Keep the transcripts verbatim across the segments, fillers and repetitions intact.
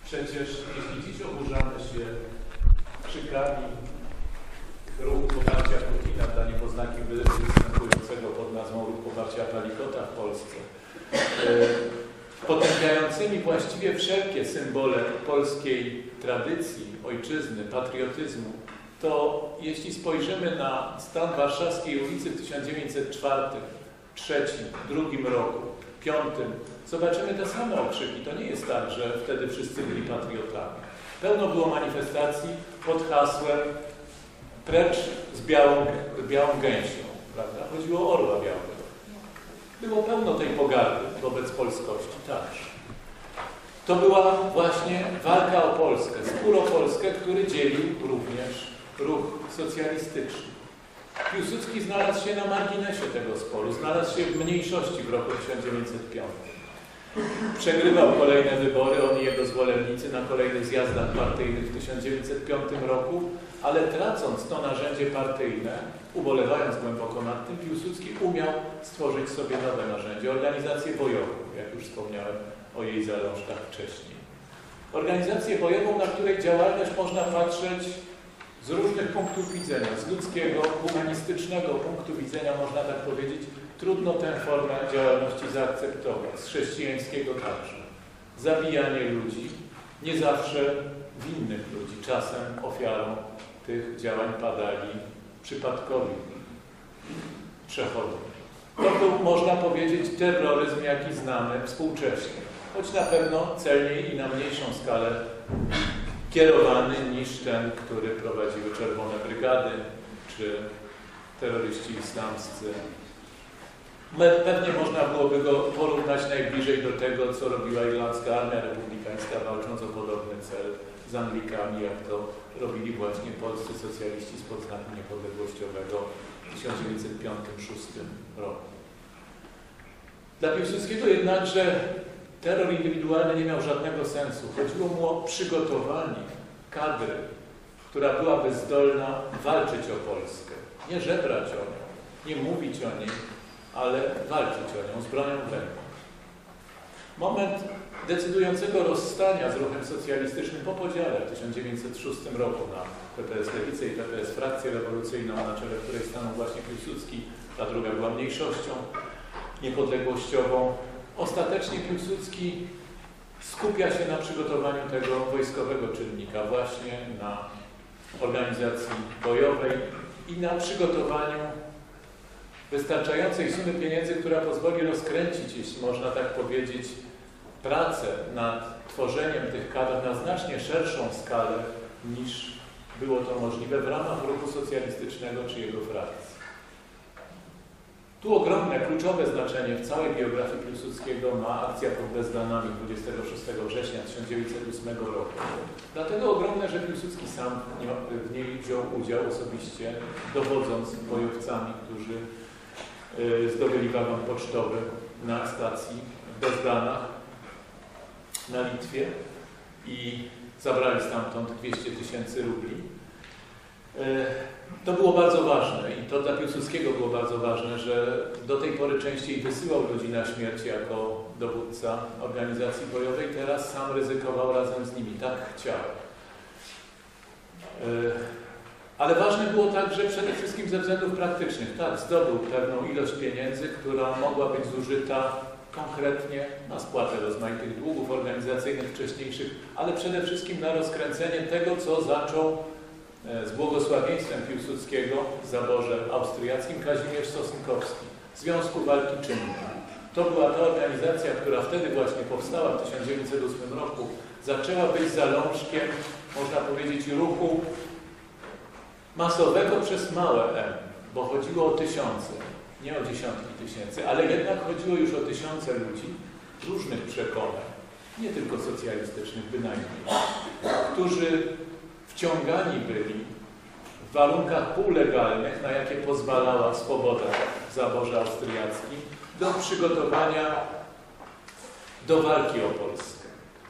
Przecież jeśli dziś oburzamy się krzykami ruchu poparcia Putina dla niepoznaki występującego pod nazwą Ruch Poparcia Palikota w Polsce, potępiającymi właściwie wszelkie symbole polskiej tradycji, ojczyzny, patriotyzmu, to jeśli spojrzymy na stan Warszawskiej ulicy w tysiąc dziewięćset czwartym, trzecim, drugim roku, piątym, zobaczymy te same okrzyki. To nie jest tak, że wtedy wszyscy byli patriotami. Pełno było manifestacji pod hasłem precz z białą, białą gęsią, prawda? Chodziło o orła białego. Było pełno tej pogardy wobec polskości także. To była właśnie walka o Polskę, spór o Polskę, który dzielił również ruch socjalistyczny. Piłsudski znalazł się na marginesie tego sporu, znalazł się w mniejszości w roku tysiąc dziewięćset piątym. Przegrywał kolejne wybory, on i jego zwolennicy na kolejnych zjazdach partyjnych w tysiąc dziewięćset piątym roku, ale tracąc to narzędzie partyjne, ubolewając głęboko nad tym, Piłsudski umiał stworzyć sobie nowe narzędzie, organizację bojową, jak już wspomniałem o jej zalążkach wcześniej. Organizację bojową, na której działalność można patrzeć z różnych punktów widzenia, z ludzkiego, humanistycznego punktu widzenia, można tak powiedzieć, trudno tę formę działalności zaakceptować, z chrześcijańskiego także. Zabijanie ludzi, nie zawsze winnych ludzi, czasem ofiarą tych działań padali przypadkowi przechodni. To był, można powiedzieć, terroryzm, jaki znamy współcześnie, choć na pewno celniej i na mniejszą skalę kierowany niż ten, który prowadziły Czerwone Brygady czy terroryści islamscy. Pewnie można byłoby go porównać najbliżej do tego, co robiła Irlandzka Armia Republikańska, walcząc o podobny cel z Anglikami, jak to robili właśnie polscy socjaliści spod znaku niepodległościowego w tysiąc dziewięćset piątym do tysiąc dziewięćset szóstym roku. Dla Piłsudskiego jednakże terror indywidualny nie miał żadnego sensu. Chodziło mu o przygotowanie kadry, która byłaby zdolna walczyć o Polskę. Nie żebrać o nią, nie mówić o niej, ale walczyć o nią z bronią w ręku. Moment decydującego rozstania z ruchem socjalistycznym po podziale w tysiąc dziewięćset szóstym roku na P P S Lewicę i P P S Frakcję Rewolucyjną, na czele której stanął właśnie Piłsudski, ta druga była mniejszością niepodległościową. Ostatecznie Piłsudski skupia się na przygotowaniu tego wojskowego czynnika, właśnie na organizacji bojowej i na przygotowaniu wystarczającej sumy pieniędzy, która pozwoli rozkręcić, jeśli można tak powiedzieć, pracę nad tworzeniem tych kadr na znacznie szerszą skalę niż było to możliwe w ramach ruchu socjalistycznego czy jego frakcji. Tu ogromne, kluczowe znaczenie w całej biografii Piłsudskiego ma akcja pod Bezdanami dwudziestego szóstego września tysiąc dziewięćset ósmego roku. Dlatego ogromne, że Piłsudski sam w niej wziął udział osobiście, dowodząc bojowcami, którzy zdobyli wagon pocztowy na stacji w Bezdanach na Litwie i zabrali stamtąd dwieście tysięcy rubli. To było bardzo ważne i to dla Piłsudskiego było bardzo ważne, że do tej pory częściej wysyłał ludzi na śmierć jako dowódca organizacji bojowej, teraz sam ryzykował razem z nimi, tak chciał. Ale ważne było także przede wszystkim ze względów praktycznych. Tak, zdobył pewną ilość pieniędzy, która mogła być zużyta konkretnie na spłatę rozmaitych długów organizacyjnych wcześniejszych, ale przede wszystkim na rozkręcenie tego, co zaczął z błogosławieństwem Piłsudskiego w zaborze austriackim Kazimierz Sosnkowski, Związku Walki Czynnej. To była ta organizacja, która wtedy właśnie powstała w tysiąc dziewięćset ósmym roku, zaczęła być zalążkiem, można powiedzieć, ruchu masowego przez małe M, bo chodziło o tysiące, nie o dziesiątki tysięcy, ale jednak chodziło już o tysiące ludzi różnych przekonań, nie tylko socjalistycznych bynajmniej, którzy wciągani byli w warunkach półlegalnych, na jakie pozwalała swoboda w zaborze austriackim, do przygotowania do walki o Polskę.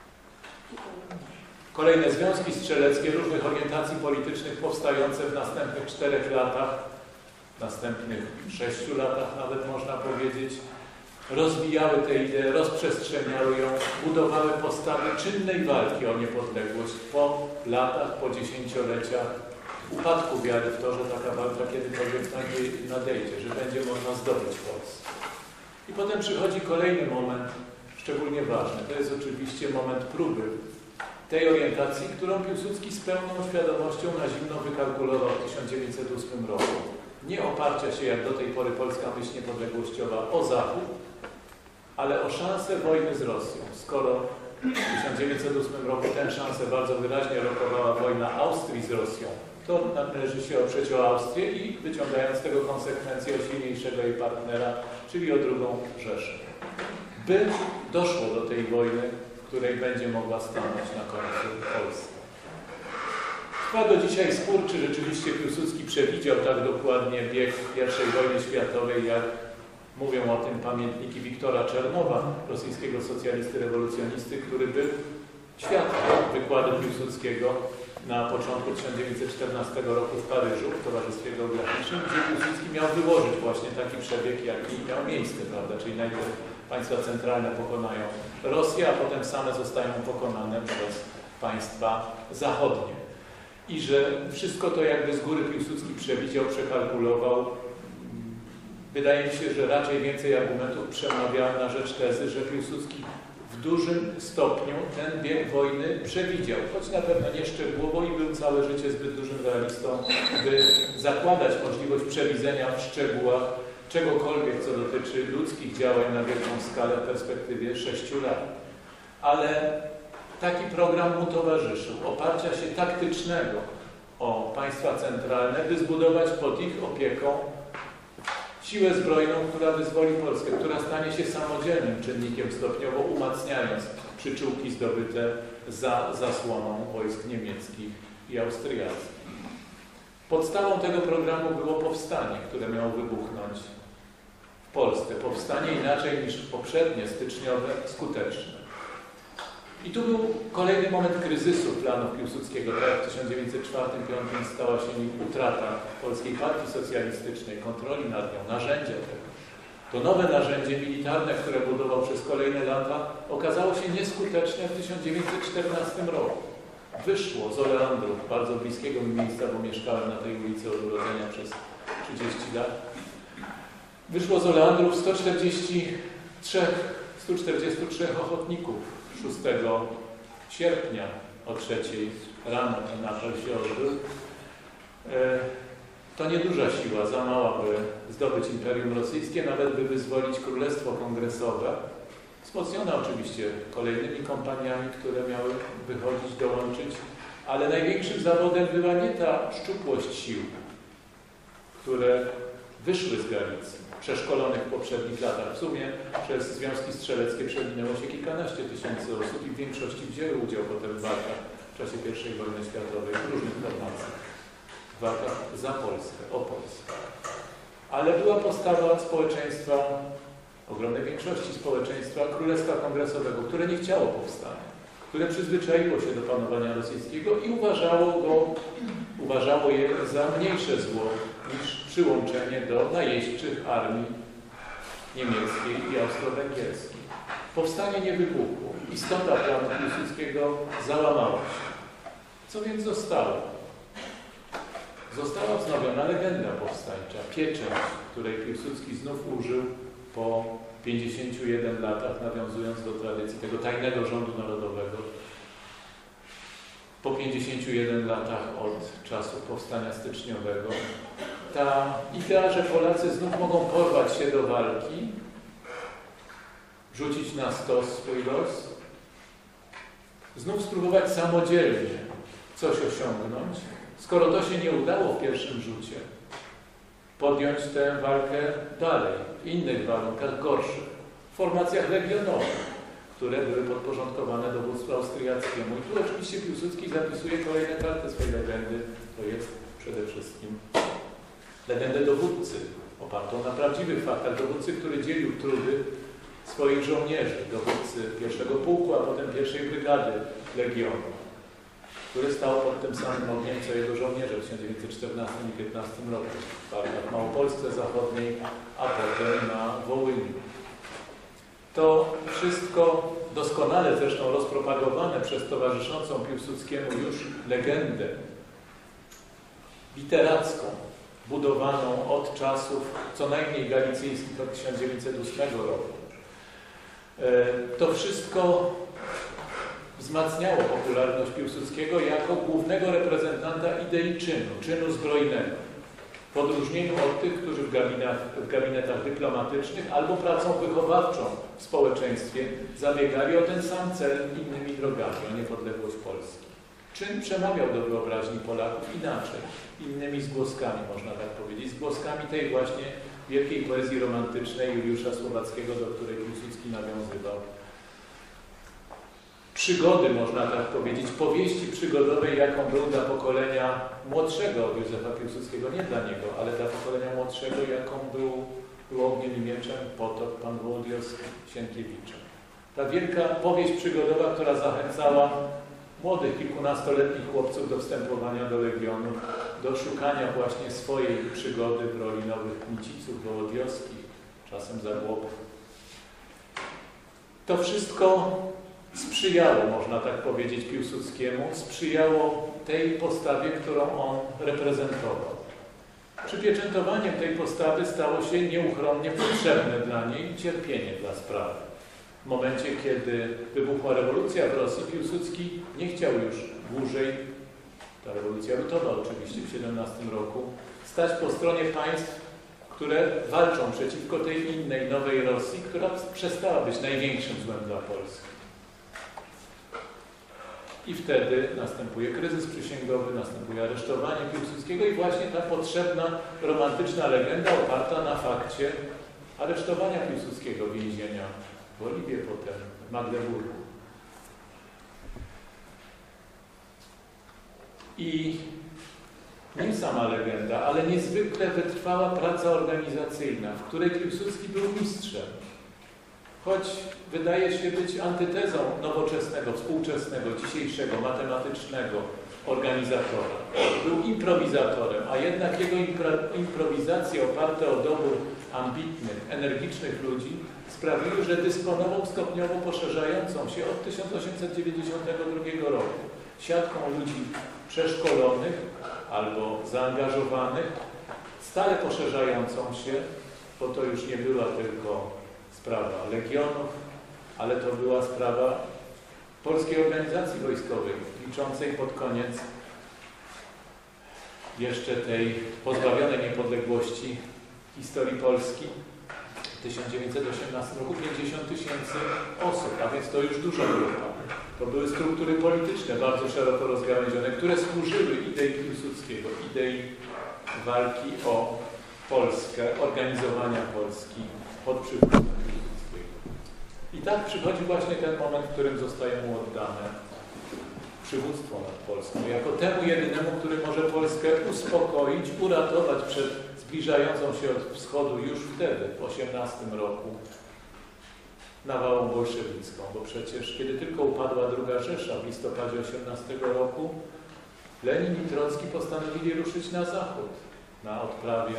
Kolejne związki strzeleckie różnych orientacji politycznych powstające w następnych czterech latach, w następnych sześciu latach nawet można powiedzieć, rozwijały tę ideę, rozprzestrzeniały ją, budowały postawy czynnej walki o niepodległość po latach, po dziesięcioleciach upadku wiary w to, że taka walka kiedykolwiek nadejdzie, że będzie można zdobyć Polskę. I potem przychodzi kolejny moment, szczególnie ważny. To jest oczywiście moment próby tej orientacji, którą Piłsudski z pełną świadomością na zimno wykalkulował w tysiąc dziewięćset ósmym roku. Nie oparcia się jak do tej pory polska myśl niepodległościowa o Zachód, ale o szansę wojny z Rosją. Skoro w tysiąc dziewięćset ósmym roku tę szansę bardzo wyraźnie rokowała wojna Austrii z Rosją, to należy się oprzeć o Austrię i wyciągając z tego konsekwencje o silniejszego jej partnera, czyli o drugą Rzeszę. By doszło do tej wojny, w której będzie mogła stanąć na końcu Polska. Trwa do dzisiaj spór, czy rzeczywiście Piłsudski przewidział tak dokładnie bieg pierwszej wojny światowej, jak mówią o tym pamiętniki Wiktora Czernowa, rosyjskiego socjalisty rewolucjonisty, który był świadkiem wykładu Piłsudskiego na początku tysiąc dziewięćset czternastego roku w Paryżu w Towarzystwie Geograficznym, gdzie Piłsudski miał wyłożyć właśnie taki przebieg, jaki miał miejsce, prawda? Czyli najpierw państwa centralne pokonają Rosję, a potem same zostają pokonane przez państwa zachodnie. I że wszystko to jakby z góry Piłsudski przewidział, przekalkulował. Wydaje mi się, że raczej więcej argumentów przemawia na rzecz tezy, że Piłsudski w dużym stopniu ten bieg wojny przewidział, choć na pewno nie szczegółowo i był całe życie zbyt dużym realistą, by zakładać możliwość przewidzenia w szczegółach czegokolwiek, co dotyczy ludzkich działań na wielką skalę w perspektywie sześciu lat. Ale taki program mu towarzyszył, oparcia się taktycznego o państwa centralne, by zbudować pod ich opieką siłę zbrojną, która wyzwoli Polskę, która stanie się samodzielnym czynnikiem, stopniowo umacniając przyczółki zdobyte za zasłoną wojsk niemieckich i austriackich. Podstawą tego programu było powstanie, które miało wybuchnąć w Polsce. Powstanie inaczej niż poprzednie, styczniowe, skuteczne. I tu był kolejny moment kryzysu planów Piłsudskiego. Tak jak w tysiąc dziewięćset czwartym do tysiąc dziewięćset piątym stała się nim utrata Polskiej Partii Socjalistycznej, kontroli nad nią, narzędzia tego. To nowe narzędzie militarne, które budował przez kolejne lata, okazało się nieskuteczne w tysiąc dziewięćset czternastym roku. Wyszło z Oleandrów, bardzo bliskiego mi miejsca, bo mieszkałem na tej ulicy od urodzenia przez trzydzieści lat. Wyszło z Oleandrów sto czterdzieści trzech ochotników. szóstego sierpnia o trzeciej rano ten apel się odbył. To nieduża siła, za mała, by zdobyć Imperium Rosyjskie, nawet by wyzwolić Królestwo Kongresowe, wzmocnione oczywiście kolejnymi kompaniami, które miały wychodzić, dołączyć, ale największym zawodem była nie ta szczupłość sił, które wyszły z Galicji, przeszkolonych w poprzednich latach. W sumie przez związki strzeleckie przewinęło się kilkanaście tysięcy osób i w większości wzięły udział potem w walkach w czasie pierwszej wojny światowej w różnych formacjach. W walkach za Polskę, o Polskę. Ale była postawa społeczeństwa, ogromnej większości społeczeństwa Królestwa Kongresowego, które nie chciało powstania, które przyzwyczaiło się do panowania rosyjskiego i uważało go, uważało je za mniejsze zło niż przyłączenie do najeźdźczych armii niemieckiej i austro-węgierskiej. Powstanie nie wybuchło. Istota planu Piłsudskiego załamała się. Co więc zostało? Została wznowiona legenda powstańcza, pieczęć, której Piłsudski znów użył po pięćdziesięciu jeden latach, nawiązując do tradycji tego tajnego rządu narodowego. Po pięćdziesięciu jeden latach od czasu powstania styczniowego. Ta idea, że Polacy znów mogą porwać się do walki, rzucić na stos swój los, znów spróbować samodzielnie coś osiągnąć, skoro to się nie udało w pierwszym rzucie, podjąć tę walkę dalej, w innych warunkach gorszych, w formacjach legionowych, które były podporządkowane dowództwu austriackiemu. I tu oczywiście Piłsudski zapisuje kolejne karty swojej legendy. To jest przede wszystkim legendę dowódcy, opartą na prawdziwych faktach. Dowódcy, który dzielił trudy swoich żołnierzy. Dowódcy pierwszego pułku, a potem pierwszej brygady Legionu, który stał pod tym samym ogniem, co jego żołnierze w tysiąc dziewięćset czternastym i piętnastym roku w walkach w Małopolsce Zachodniej, a potem na Wołyniu. To wszystko doskonale zresztą rozpropagowane przez towarzyszącą Piłsudskiemu już legendę literacką, budowaną od czasów co najmniej galicyjskich, od tysiąc dziewięćset ósmego roku. To wszystko wzmacniało popularność Piłsudskiego jako głównego reprezentanta idei czynu, czynu zbrojnego. W odróżnieniu od tych, którzy w gabinetach, w gabinetach dyplomatycznych albo pracą wychowawczą w społeczeństwie zabiegali o ten sam cel innymi drogami, o niepodległość Polski. Czyn przemawiał do wyobraźni Polaków inaczej, innymi zgłoskami, można tak powiedzieć, zgłoskami tej właśnie wielkiej poezji romantycznej Juliusza Słowackiego, do której Piłsudski nawiązywał. Przygody, można tak powiedzieć, powieści przygodowej, jaką był dla pokolenia młodszego od Józefa Piłsudskiego, nie dla niego, ale dla pokolenia młodszego, jaką był, był Ogniem i Mieczem, Potok, Pan Wołodyjowski, Sienkiewicza. Ta wielka powieść przygodowa, która zachęcała młodych, kilkunastoletnich chłopców do wstępowania do Legionu, do szukania właśnie swojej przygody w roli nowych Miciców, Wołodyjowskich, czasem Zagłobów. To wszystko sprzyjało, można tak powiedzieć, Piłsudskiemu, sprzyjało tej postawie, którą on reprezentował. Przypieczętowaniem tej postawy stało się nieuchronnie potrzebne dla niej cierpienie dla sprawy. W momencie, kiedy wybuchła rewolucja w Rosji, Piłsudski nie chciał już dłużej, ta rewolucja lutowa oczywiście w tysiąc dziewięćset siedemnastym roku, stać po stronie państw, które walczą przeciwko tej innej, nowej Rosji, która przestała być największym złem dla Polski. I wtedy następuje kryzys przysięgowy, następuje aresztowanie Piłsudskiego i właśnie ta potrzebna, romantyczna legenda oparta na fakcie aresztowania Piłsudskiego, więzienia w Oliwie, potem w Magdeburgu. I nie sama legenda, ale niezwykle wytrwała praca organizacyjna, w której Piłsudski był mistrzem. Choć wydaje się być antytezą nowoczesnego, współczesnego, dzisiejszego, matematycznego organizatora. Był improwizatorem, a jednak jego impro, improwizacje oparte o dobór ambitnych, energicznych ludzi sprawiły, że dysponował stopniowo poszerzającą się od tysiąc osiemset dziewięćdziesiątego drugiego roku siatką ludzi przeszkolonych albo zaangażowanych, stale poszerzającą się, bo to już nie była tylko sprawa legionów, ale to była sprawa Polskiej Organizacji Wojskowej, liczącej pod koniec jeszcze tej pozbawionej niepodległości historii Polski w tysiąc dziewięćset osiemnastym roku pięćdziesiąt tysięcy osób, a więc to już duża grupa. To były struktury polityczne bardzo szeroko rozgałęzione, które służyły idei Piłsudskiego, idei walki o Polskę, organizowania Polski pod przywództwem Piłsudskiego. I tak przychodzi właśnie ten moment, w którym zostaje mu oddane przywództwo nad Polską, jako temu jedynemu, który może Polskę uspokoić, uratować przed zbliżającą się od wschodu już wtedy, w osiemnastym roku, nawałą bolszewicką, bo przecież kiedy tylko upadła druga Rzesza w listopadzie osiemnastego roku, Lenin i Trocki postanowili ruszyć na zachód, na odprawie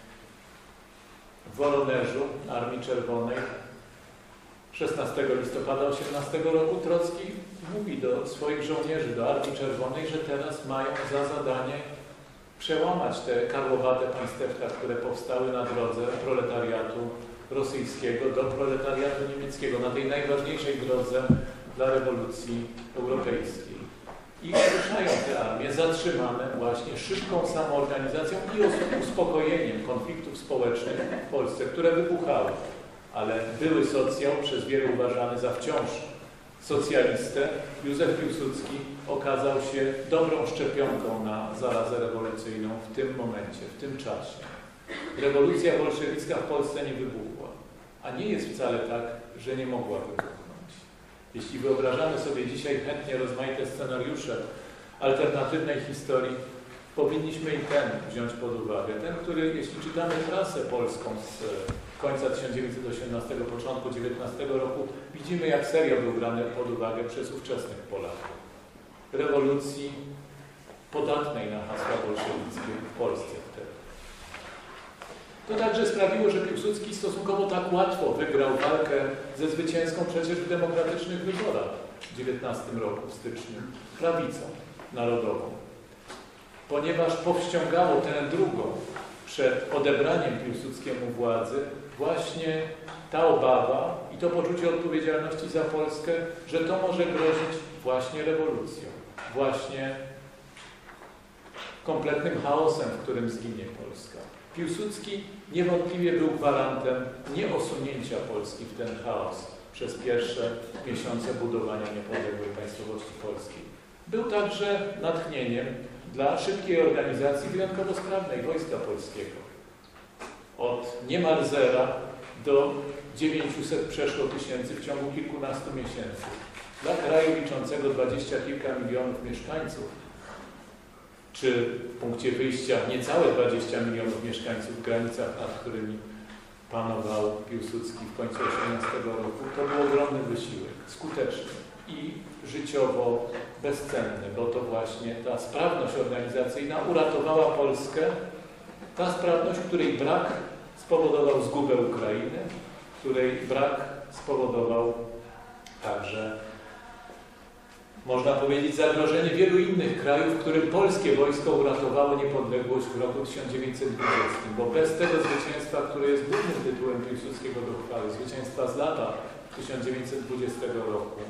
w Woronerzu Armii Czerwonej. szesnastego listopada osiemnastego roku Trocki mówi do swoich żołnierzy, do Armii Czerwonej, że teraz mają za zadanie przełamać te karłowate państewka, które powstały na drodze proletariatu rosyjskiego do proletariatu niemieckiego, na tej najważniejszej drodze dla rewolucji europejskiej. I ruszają te armie zatrzymane właśnie szybką samoorganizacją i uspokojeniem konfliktów społecznych w Polsce, które wybuchały, ale były socjał, przez wielu uważany za wciąż socjalistę. Józef Piłsudski okazał się dobrą szczepionką na zarazę rewolucyjną w tym momencie, w tym czasie. Rewolucja bolszewicka w Polsce nie wybuchła, a nie jest wcale tak, że nie mogła wybuchnąć. Jeśli wyobrażamy sobie dzisiaj chętnie rozmaite scenariusze alternatywnej historii, powinniśmy i ten wziąć pod uwagę. Ten, który, jeśli czytamy prasę polską z końca tysiąc dziewięćset osiemnastego, początku dziewiętnastego roku, widzimy, jak serio był brany pod uwagę przez ówczesnych Polaków. Rewolucji podatnej na hasła bolszewickie w Polsce wtedy. To także sprawiło, że Piłsudski stosunkowo tak łatwo wygrał walkę ze zwycięską przecież w demokratycznych wyborach w dziewiętnastym roku, w styczniu, prawicą narodową. Ponieważ powściągało tę drugą przed odebraniem Piłsudskiemu władzy właśnie ta obawa i to poczucie odpowiedzialności za Polskę, że to może grozić właśnie rewolucją, właśnie kompletnym chaosem, w którym zginie Polska. Piłsudski niewątpliwie był gwarantem nieosunięcia Polski w ten chaos przez pierwsze miesiące budowania niepodległej państwowości polskiej. Był także natchnieniem dla szybkiej organizacji wyjątkowo sprawnej Wojska Polskiego. Od niemal zera do dziewięciuset przeszło tysięcy w ciągu kilkunastu miesięcy. Dla kraju liczącego dwadzieścia kilka milionów mieszkańców, czy w punkcie wyjścia niecałe dwadzieścia milionów mieszkańców w granicach, nad którymi panował Piłsudski w końcu osiemnastego roku, to był ogromny wysiłek, skuteczny i życiowo bezcenny, bo to właśnie ta sprawność organizacyjna uratowała Polskę, ta sprawność, której brak spowodował zgubę Ukrainy, której brak spowodował także, można powiedzieć, zagrożenie wielu innych krajów, którym polskie wojsko uratowało niepodległość w roku tysiąc dziewięćset dwudziestym, bo bez tego zwycięstwa, które jest głównym tytułem Piłsudskiego do chwały, zwycięstwa z lata tysiąc dziewięćset dwudziestego roku,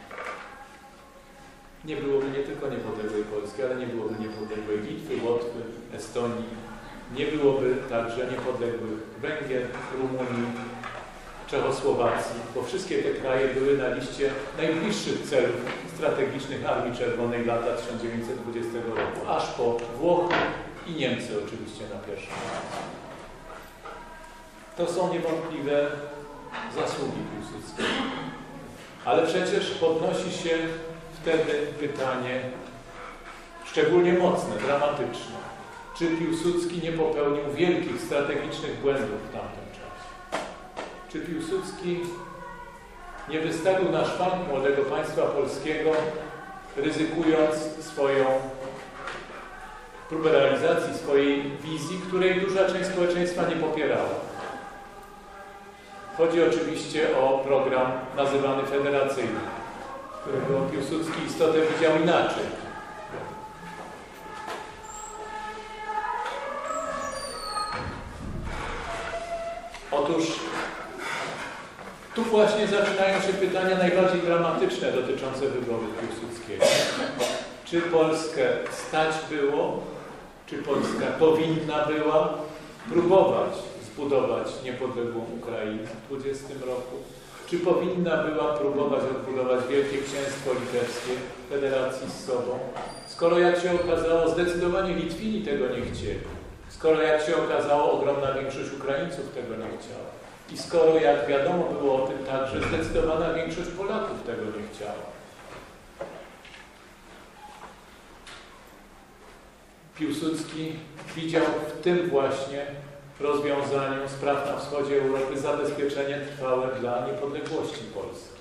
nie byłoby nie tylko niepodległej Polski, ale nie byłoby niepodległej Litwy, Łotwy, Estonii, nie byłoby także niepodległych Węgier, Rumunii, Czechosłowacji, bo wszystkie te kraje były na liście najbliższych celów strategicznych Armii Czerwonej lata tysiąc dziewięćset dwudziestego roku, aż po Włochy i Niemcy oczywiście na pierwszym miejscu. To są niewątpliwe zasługi Piłsudskiego. Ale przecież podnosi się wtedy pytanie szczególnie mocne, dramatyczne. Czy Piłsudski nie popełnił wielkich strategicznych błędów w tamtym czasie? Czy Piłsudski nie wystawił na szwank młodego państwa polskiego, ryzykując swoją próbę realizacji swojej wizji, której duża część społeczeństwa nie popierała? Chodzi oczywiście o program nazywany federacyjny, którego Piłsudski istotę widział inaczej. Otóż tu właśnie zaczynają się pytania najbardziej dramatyczne dotyczące wyboru Piłsudskiego. Czy Polskę stać było, czy Polska powinna była próbować zbudować niepodległą Ukrainę w dwudziestym roku? Czy powinna była próbować odbudować Wielkie Księstwo Litewskie w federacji z sobą? Skoro, jak się okazało, zdecydowanie Litwini tego nie chcieli. Skoro, jak się okazało, ogromna większość Ukraińców tego nie chciała. I skoro, jak wiadomo było o tym także, zdecydowana większość Polaków tego nie chciała. Piłsudski widział w tym właśnie rozwiązaniu spraw na wschodzie Europy zabezpieczenie trwałe dla niepodległości Polski.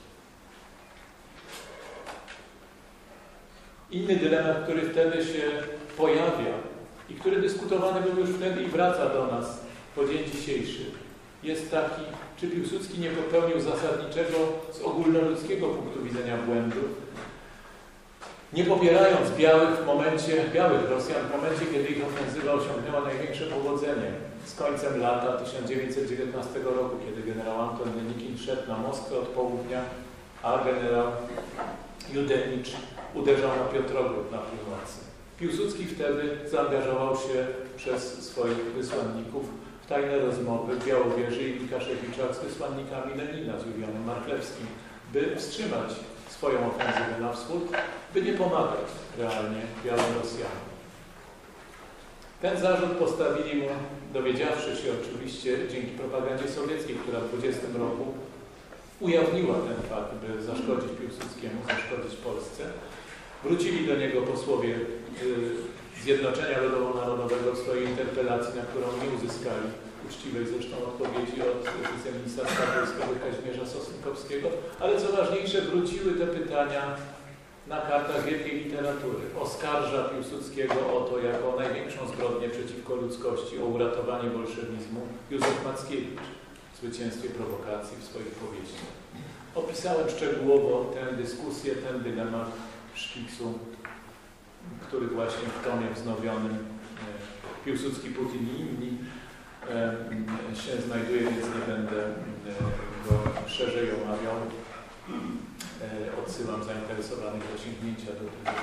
Inny dylemat, który wtedy się pojawia i który dyskutowany był już wtedy i wraca do nas po dzień dzisiejszy, jest taki, czy Piłsudski nie popełnił zasadniczego z ogólnoludzkiego punktu widzenia błędu, nie popierając białych w momencie, białych Rosjan w momencie, kiedy ich ofensywa osiągnęła największe powodzenie z końcem lata tysiąc dziewięćset dziewiętnastego roku, kiedy generał Anton Denikin szedł na Moskwę od południa, a generał Judenicz uderzał na Piotrogród na północy. Piłsudski wtedy zaangażował się przez swoich wysłanników w tajne rozmowy w Białowieży i Łukaszewiczach z wysłannikami Lenina, z Julianem Marchlewskim, by wstrzymać swoją ofensywę na wschód, by nie pomagać realnie białym Rosjanom. Ten zarzut postawili mu, dowiedziawszy się oczywiście dzięki propagandzie sowieckiej, która w dwudziestym roku ujawniła ten fakt, by zaszkodzić Piłsudskiemu, zaszkodzić Polsce. Wrócili do niego posłowie y, Zjednoczenia Ludowo-Narodowego w swojej interpelacji, na którą nie uzyskali uczciwej zresztą odpowiedzi od wiceministra spraw wojskowych Kazimierza Sosnkowskiego, ale co ważniejsze, wróciły te pytania na kartach wielkiej literatury. Oskarża Piłsudskiego o to jako największą zbrodnię przeciwko ludzkości, o uratowanie bolszewizmu. Józef Mackiewicz w Zwycięstwie prowokacji w swoich powieściach. Opisałem szczegółowo tę dyskusję, ten dylemat Szkicsu, który właśnie w tomie wznowionym Piłsudski, Putin i inni się znajduje, więc nie będę go szerzej omawiał. Odsyłam zainteresowanych do sięgnięcia do tego.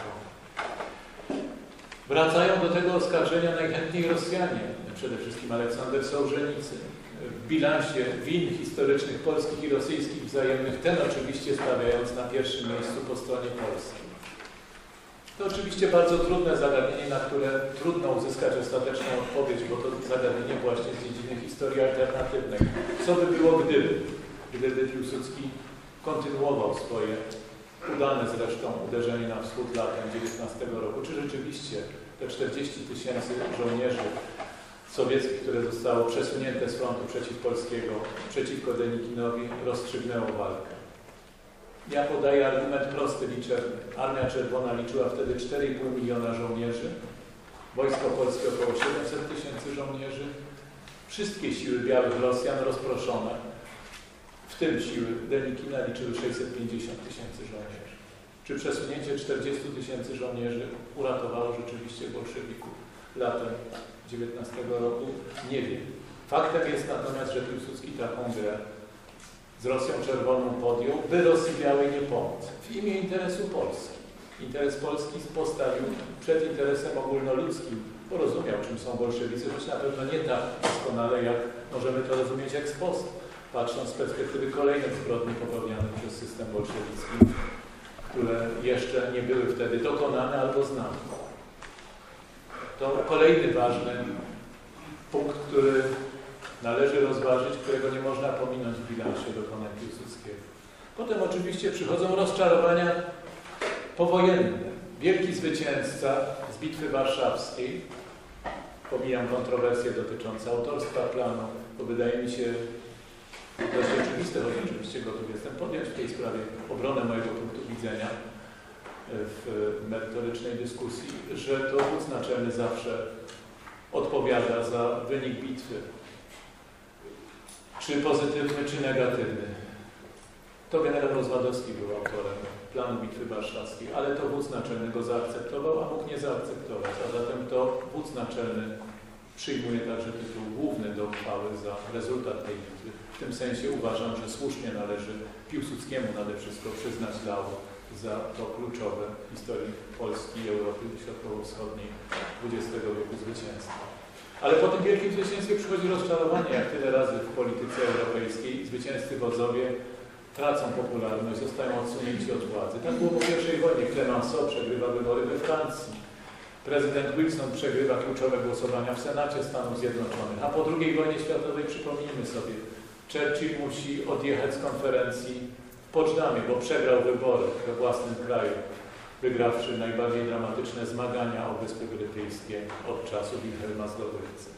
Wracają do tego oskarżenia najchętniej Rosjanie, przede wszystkim Aleksander Sołżenicyn. W bilansie win historycznych polskich i rosyjskich wzajemnych, ten oczywiście stawiając na pierwszym miejscu po stronie polskiej. To oczywiście bardzo trudne zagadnienie, na które trudno uzyskać ostateczną odpowiedź, bo to zagadnienie właśnie z dziedziny historii alternatywnej. Co by było gdyby, gdyby Piłsudski kontynuował swoje udane zresztą uderzenie na wschód latem dziewiętnastego roku? Czy rzeczywiście te czterdzieści tysięcy żołnierzy sowieckich, które zostało przesunięte z frontu przeciwpolskiego przeciwko Denikinowi, rozstrzygnęło walkę? Ja podaję argument prosty, liczebny. Armia Czerwona liczyła wtedy cztery i pół miliona żołnierzy, wojsko polskie około siedemset tysięcy żołnierzy, wszystkie siły białych Rosjan rozproszone, w tym siły Denikina liczyły sześćset pięćdziesiąt tysięcy żołnierzy. Czy przesunięcie czterdziestu tysięcy żołnierzy uratowało rzeczywiście bolszewików latem dziewiętnastego roku? Nie wiem. Faktem jest natomiast, że Piłsudski taką grę z Rosją Czerwoną podjął, by Rosji Białej nie pomóc. W imię interesu Polski. Interes Polski postawił przed interesem ogólnoludzkim. Porozumiał, czym są bolszewicy, choć na pewno nie tak doskonale, jak możemy to rozumieć ex post, patrząc z perspektywy kolejnych zbrodni popełnianych przez system bolszewicki, które jeszcze nie były wtedy dokonane albo znane. To kolejny ważny punkt, który należy rozważyć, którego nie można pominąć w bilansie dokonań Piłsudskiego. Potem oczywiście przychodzą rozczarowania powojenne. Wielki zwycięzca z Bitwy Warszawskiej, pomijam kontrowersje dotyczące autorstwa planu, bo wydaje mi się dość oczywiste, choć oczywiście gotów jestem podjąć w tej sprawie obronę mojego punktu widzenia w merytorycznej dyskusji, że to wódz naczelny zawsze odpowiada za wynik bitwy. Czy pozytywny, czy negatywny. To generał Rozwadowski był autorem planu Bitwy Warszawskiej, ale to wódz naczelny go zaakceptował, a mógł nie zaakceptować. A zatem to wódz naczelny przyjmuje także tytuł główny do uchwały za rezultat tej bitwy. W tym sensie uważam, że słusznie należy Piłsudskiemu nade wszystko przyznać laurę za to kluczowe w historii Polski i Europy Środkowo-Wschodniej dwudziestego wieku zwycięstwo. Ale po tym wielkim zwycięstwie przychodzi rozczarowanie, jak tyle razy w polityce europejskiej. Zwycięzcy wodzowie tracą popularność, zostają odsunięci od władzy. Tak było po pierwszej wojnie. Clemenceau przegrywa wybory we Francji. Prezydent Wilson przegrywa kluczowe głosowania w Senacie Stanów Zjednoczonych. A po drugiej wojnie światowej, przypomnijmy sobie, Churchill musi odjechać z konferencji w Poczdamie, bo przegrał wybory we własnym kraju, wygrawszy najbardziej dramatyczne zmagania o Wyspy Brytyjskie od czasu Wilhelma Zdobywcy.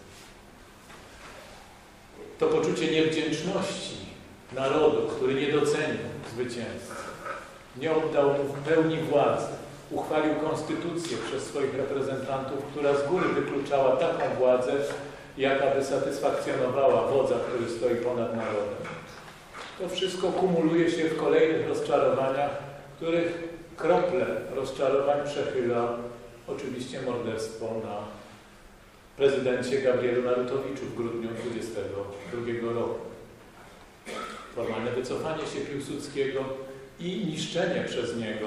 To poczucie niewdzięczności narodu, który nie docenił zwycięstwa, nie oddał mu w pełni władzy, uchwalił konstytucję przez swoich reprezentantów, która z góry wykluczała taką władzę, jaka by satysfakcjonowała wodza, który stoi ponad narodem. To wszystko kumuluje się w kolejnych rozczarowaniach, których krople rozczarowań przechyla oczywiście morderstwo na prezydencie Gabrielu Narutowiczu w grudniu dwudziestego drugiego roku. Formalne wycofanie się Piłsudskiego i niszczenie przez niego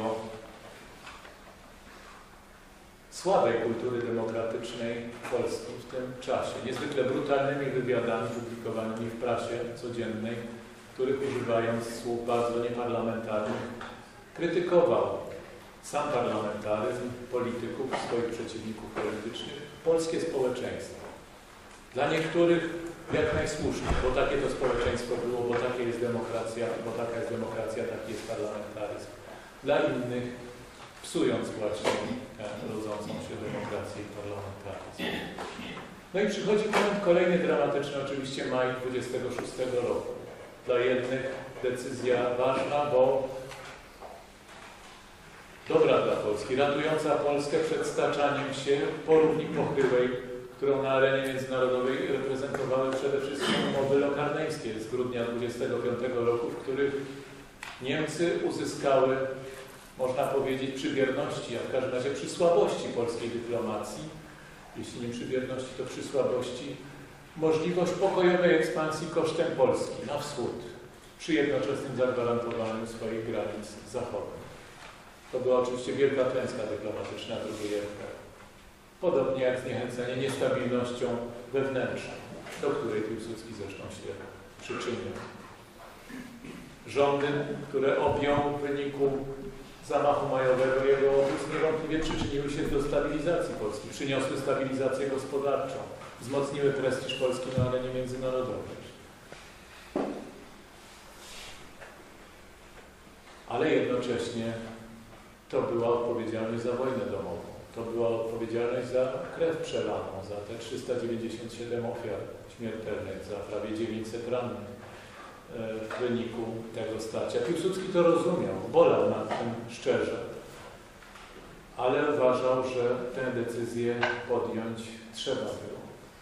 słabej kultury demokratycznej Polski w tym czasie. Niezwykle brutalnymi wywiadami publikowanymi w prasie codziennej, których używając słów bardzo nieparlamentarnych, krytykował sam parlamentaryzm, polityków, swoich przeciwników politycznych, polskie społeczeństwo. Dla niektórych jak najsłuszniej, bo takie to społeczeństwo było, bo takie jest demokracja, bo taka jest demokracja, taki jest parlamentaryzm. Dla innych psując właśnie rodzącą się demokrację i parlamentaryzm. No i przychodzi moment kolejny dramatyczny, oczywiście maj dwudziestego szóstego roku. Dla jednych decyzja ważna, bo dobra dla Polski, ratująca Polskę przed staczaniem się po równi pochyłej, którą na arenie międzynarodowej reprezentowały przede wszystkim umowy lokarneńskie z grudnia dwudziestego piątego roku, w których Niemcy uzyskały, można powiedzieć, przy wierności, a w każdym razie przy słabości polskiej dyplomacji, jeśli nie przy wierności, to przy słabości, możliwość pokojowej ekspansji kosztem Polski na wschód, przy jednoczesnym zagwarantowaniu swoich granic zachodnich. To była oczywiście wielka klęska dyplomatyczna drugiej R P. Podobnie jak zniechęcenie niestabilnością wewnętrzną, do której Piłsudski zresztą się przyczynił. Rządy, które objął w wyniku zamachu majowego, jego obóz niewątpliwie przyczyniły się do stabilizacji Polski, przyniosły stabilizację gospodarczą, wzmocniły prestiż Polski na arenie międzynarodowej. Ale jednocześnie to była odpowiedzialność za wojnę domową. To była odpowiedzialność za krew przelaną, za te trzysta dziewięćdziesiąt siedem ofiar śmiertelnych, za prawie dziewięćset rannych w wyniku tego starcia. Piłsudski to rozumiał, bolał nad tym szczerze, ale uważał, że tę decyzję podjąć trzeba było.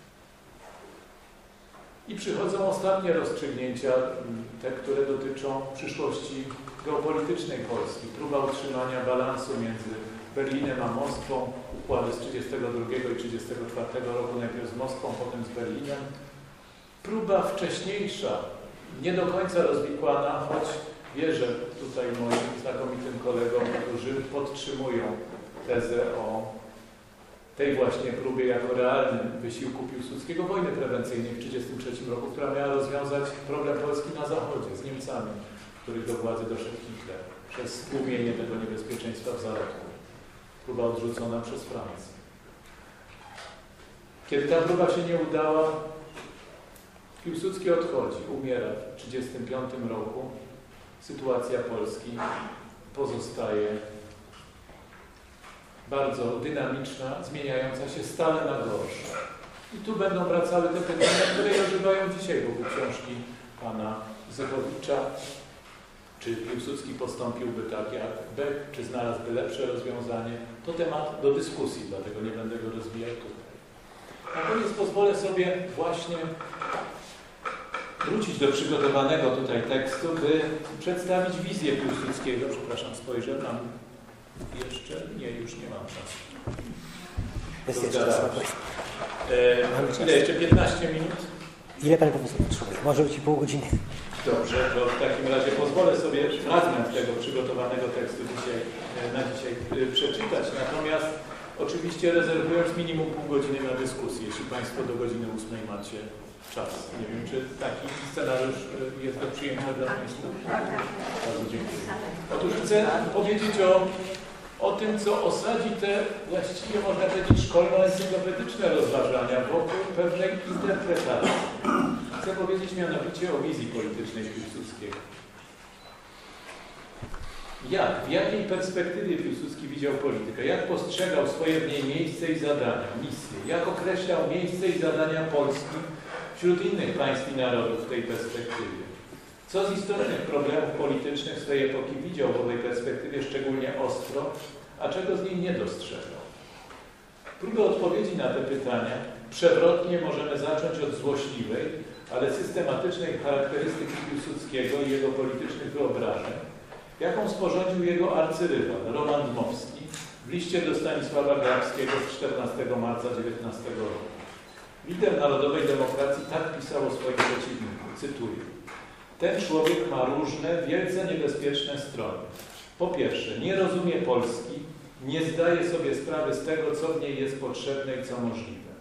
I przychodzą ostatnie rozstrzygnięcia, te, które dotyczą przyszłości geopolitycznej Polski. Próba utrzymania balansu między Berlinem a Moskwą, układy z trzydziestego drugiego i trzydziestego czwartego roku, najpierw z Moskwą, potem z Berlinem. Próba wcześniejsza, nie do końca rozwikłana, choć wierzę tutaj moim znakomitym kolegom, którzy podtrzymują tezę o tej właśnie próbie jako realnym wysiłku Piłsudskiego wojny prewencyjnej w tysiąc dziewięćset trzydziestym trzecim roku, która miała rozwiązać problem Polski na Zachodzie z Niemcami, których do władzy doszedł Hitler, przez stłumienie tego niebezpieczeństwa w zarodku. Próba odrzucona przez Francję. Kiedy ta próba się nie udała, Piłsudski odchodzi, umiera w tysiąc dziewięćset trzydziestym piątym roku. Sytuacja Polski pozostaje bardzo dynamiczna, zmieniająca się stale na gorsze. I tu będą wracały te pytania, które ożywają dzisiaj wokół książki pana Zychowicza. Czy Piłsudski postąpiłby tak jak Beck, czy znalazłby lepsze rozwiązanie? To temat do dyskusji, dlatego nie będę go rozwijał tutaj. Na koniec pozwolę sobie właśnie wrócić do przygotowanego tutaj tekstu, by przedstawić wizję Piłsudskiego. Przepraszam, spojrzę tam jeszcze. Nie, już nie mam czasu. Jest jeszcze czas. E, ile? Jeszcze piętnaście minut? Ile pan profesor potrzebuje? Może być i pół godziny. Dobrze, to w takim razie pozwolę sobie fragment tego przygotowanego tekstu dzisiaj, na dzisiaj przeczytać. Natomiast oczywiście rezerwując minimum pół godziny na dyskusję, jeśli Państwo do godziny ósmej macie czas. Nie wiem, czy taki scenariusz jest do przyjęcia dla Państwa. Bardzo dziękuję. Otóż chcę powiedzieć o, o tym, co osadzi te właściwie, można powiedzieć, szkolno-encyklopedyczne rozważania wokół pewnej interpretacji. Chcę powiedzieć mianowicie o wizji politycznej Piłsudskiego. Jak, w jakiej perspektywie Piłsudski widział politykę? Jak postrzegał swoje w niej miejsce i zadania, misje? Jak określał miejsce i zadania Polski wśród innych państw i narodów w tej perspektywie? Co z istotnych problemów politycznych z tej epoki widział w owej perspektywie szczególnie ostro, a czego z niej nie dostrzegał? Próbę odpowiedzi na te pytania przewrotnie możemy zacząć od złośliwej, ale systematycznej charakterystyki Piłsudskiego i jego politycznych wyobrażeń, jaką sporządził jego arcyrywal Roman Dmowski w liście do Stanisława Grabskiego z czternastego marca dziewiętnastego roku. Lider narodowej demokracji tak pisał o swoim przeciwniku, cytuję: ten człowiek ma różne, wielce niebezpieczne strony. Po pierwsze, nie rozumie Polski, nie zdaje sobie sprawy z tego, co w niej jest potrzebne i co możliwe.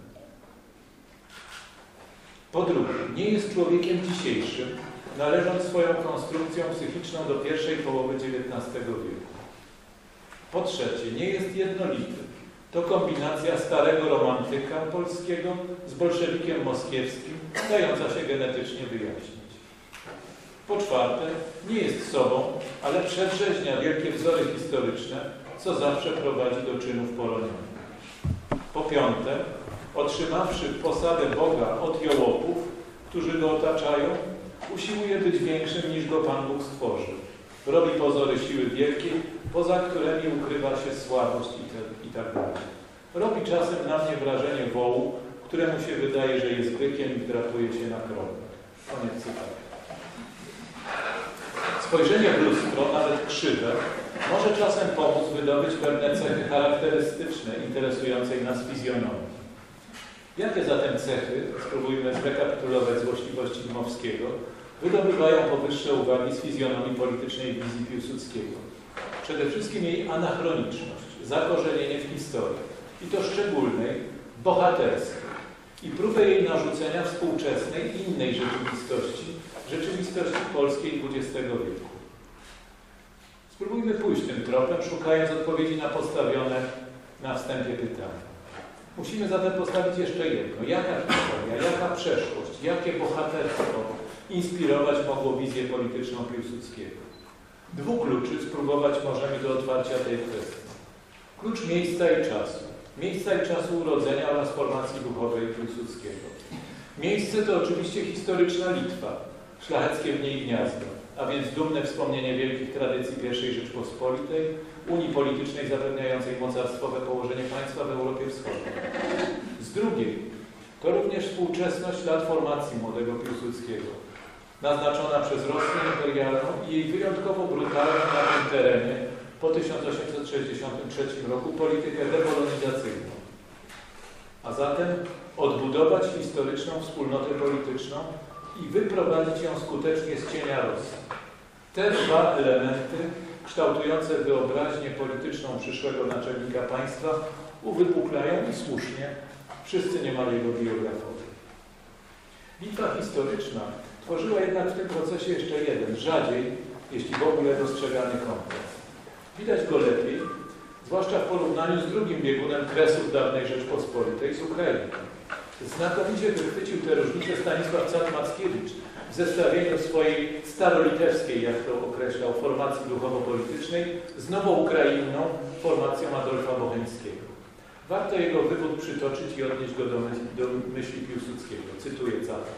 Po drugie, nie jest człowiekiem dzisiejszym, należąc swoją konstrukcją psychiczną do pierwszej połowy dziewiętnastego wieku. Po trzecie, nie jest jednolity. To kombinacja starego romantyka polskiego z bolszewikiem moskiewskim, dająca się genetycznie wyjaśnić. Po czwarte, nie jest sobą, ale przedrzeźnia wielkie wzory historyczne, co zawsze prowadzi do czynów poronionych. Po piąte, otrzymawszy posadę Boga od jołopów, którzy go otaczają, usiłuje być większym niż go Pan Bóg stworzył. Robi pozory siły wielkiej, poza którymi ukrywa się słabość i tak dalej. Robi czasem na mnie wrażenie wołu, któremu się wydaje, że jest bykiem i wdrapuje się na krowę. Koniec cytatu. Spojrzenie w lustro, nawet krzywe, może czasem pomóc wydobyć pewne cechy charakterystyczne interesującej nas fizjonomii. Jakie zatem cechy, spróbujmy zrekapitulować złośliwości Dmowskiego, wydobywają powyższe uwagi z fizjonomii politycznej wizji Piłsudskiego? Przede wszystkim jej anachroniczność, zakorzenienie w historii, i to szczególnej, bohaterskiej, i próbę jej narzucenia współczesnej, innej rzeczywistości, rzeczywistości polskiej dwudziestego wieku. Spróbujmy pójść tym tropem, szukając odpowiedzi na postawione na wstępie pytania. Musimy zatem postawić jeszcze jedno. Jaka historia, jaka przeszłość, jakie bohaterstwo inspirować mogło wizję polityczną Piłsudskiego? Dwóch kluczy spróbować możemy do otwarcia tej kwestii. Klucz miejsca i czasu. Miejsca i czasu urodzenia oraz formacji duchowej Piłsudskiego. Miejsce to oczywiście historyczna Litwa, szlacheckie w niej gniazdo, a więc dumne wspomnienie wielkich tradycji pierwszej Rzeczpospolitej, Unii politycznej zapewniającej mocarstwowe położenie państwa w Europie Wschodniej. Z drugiej, to również współczesność lat formacji młodego Piłsudskiego, naznaczona przez Rosję imperialną i jej wyjątkowo brutalną na tym terenie po tysiąc osiemset sześćdziesiątym trzecim roku politykę depolonizacyjną. A zatem odbudować historyczną wspólnotę polityczną i wyprowadzić ją skutecznie z cienia Rosji. Te dwa elementy kształtujące wyobraźnię polityczną przyszłego naczelnika państwa uwypuklają i słusznie wszyscy niemal jego biografowie. Bitwa historyczna tworzyła jednak w tym procesie jeszcze jeden, rzadziej, jeśli w ogóle dostrzegany kompleks. Widać go lepiej, zwłaszcza w porównaniu z drugim biegunem kresów dawnej Rzeczpospolitej, z Ukrainą. Znakomicie wychwycił te różnice Stanisław Cat-Mackiewicz w zestawieniu swojej starolitewskiej, jak to określał, formacji duchowo-politycznej z nową Ukrainą, formacją Adolfa Bocheńskiego. Warto jego wywód przytoczyć i odnieść go do myśli, do myśli Piłsudskiego. Cytuję Cata,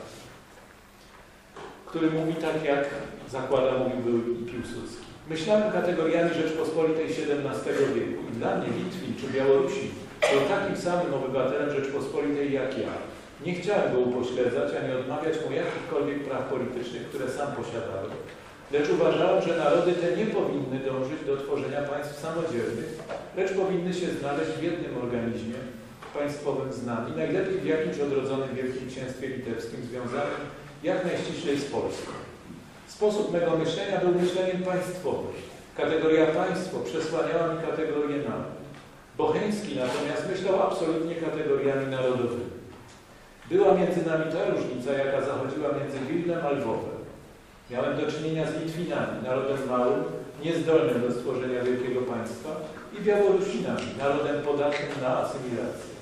który mówi tak, jak zakłada, mówił był i Piłsudski. Myślałem kategoriami Rzeczpospolitej siedemnastego wieku i dla mnie Litwin czy Białorusin był takim samym obywatelem Rzeczpospolitej jak ja. Nie chciałem go upośledzać ani odmawiać mu jakichkolwiek praw politycznych, które sam posiadałem, lecz uważałem, że narody te nie powinny dążyć do tworzenia państw samodzielnych, lecz powinny się znaleźć w jednym organizmie państwowym z nami, najlepiej w jakimś odrodzonym Wielkim Księstwie Litewskim związanym jak najściślej z Polską. Sposób mego myślenia był myśleniem państwowym. Kategoria państwo przesłaniała mi kategorię naród. Bocheński natomiast myślał absolutnie kategoriami narodowymi. Była między nami ta różnica, jaka zachodziła między Wilnem a Lwowem. Miałem do czynienia z Litwinami, narodem małym, niezdolnym do stworzenia wielkiego państwa, i Białorusinami, narodem podatnym na asymilację.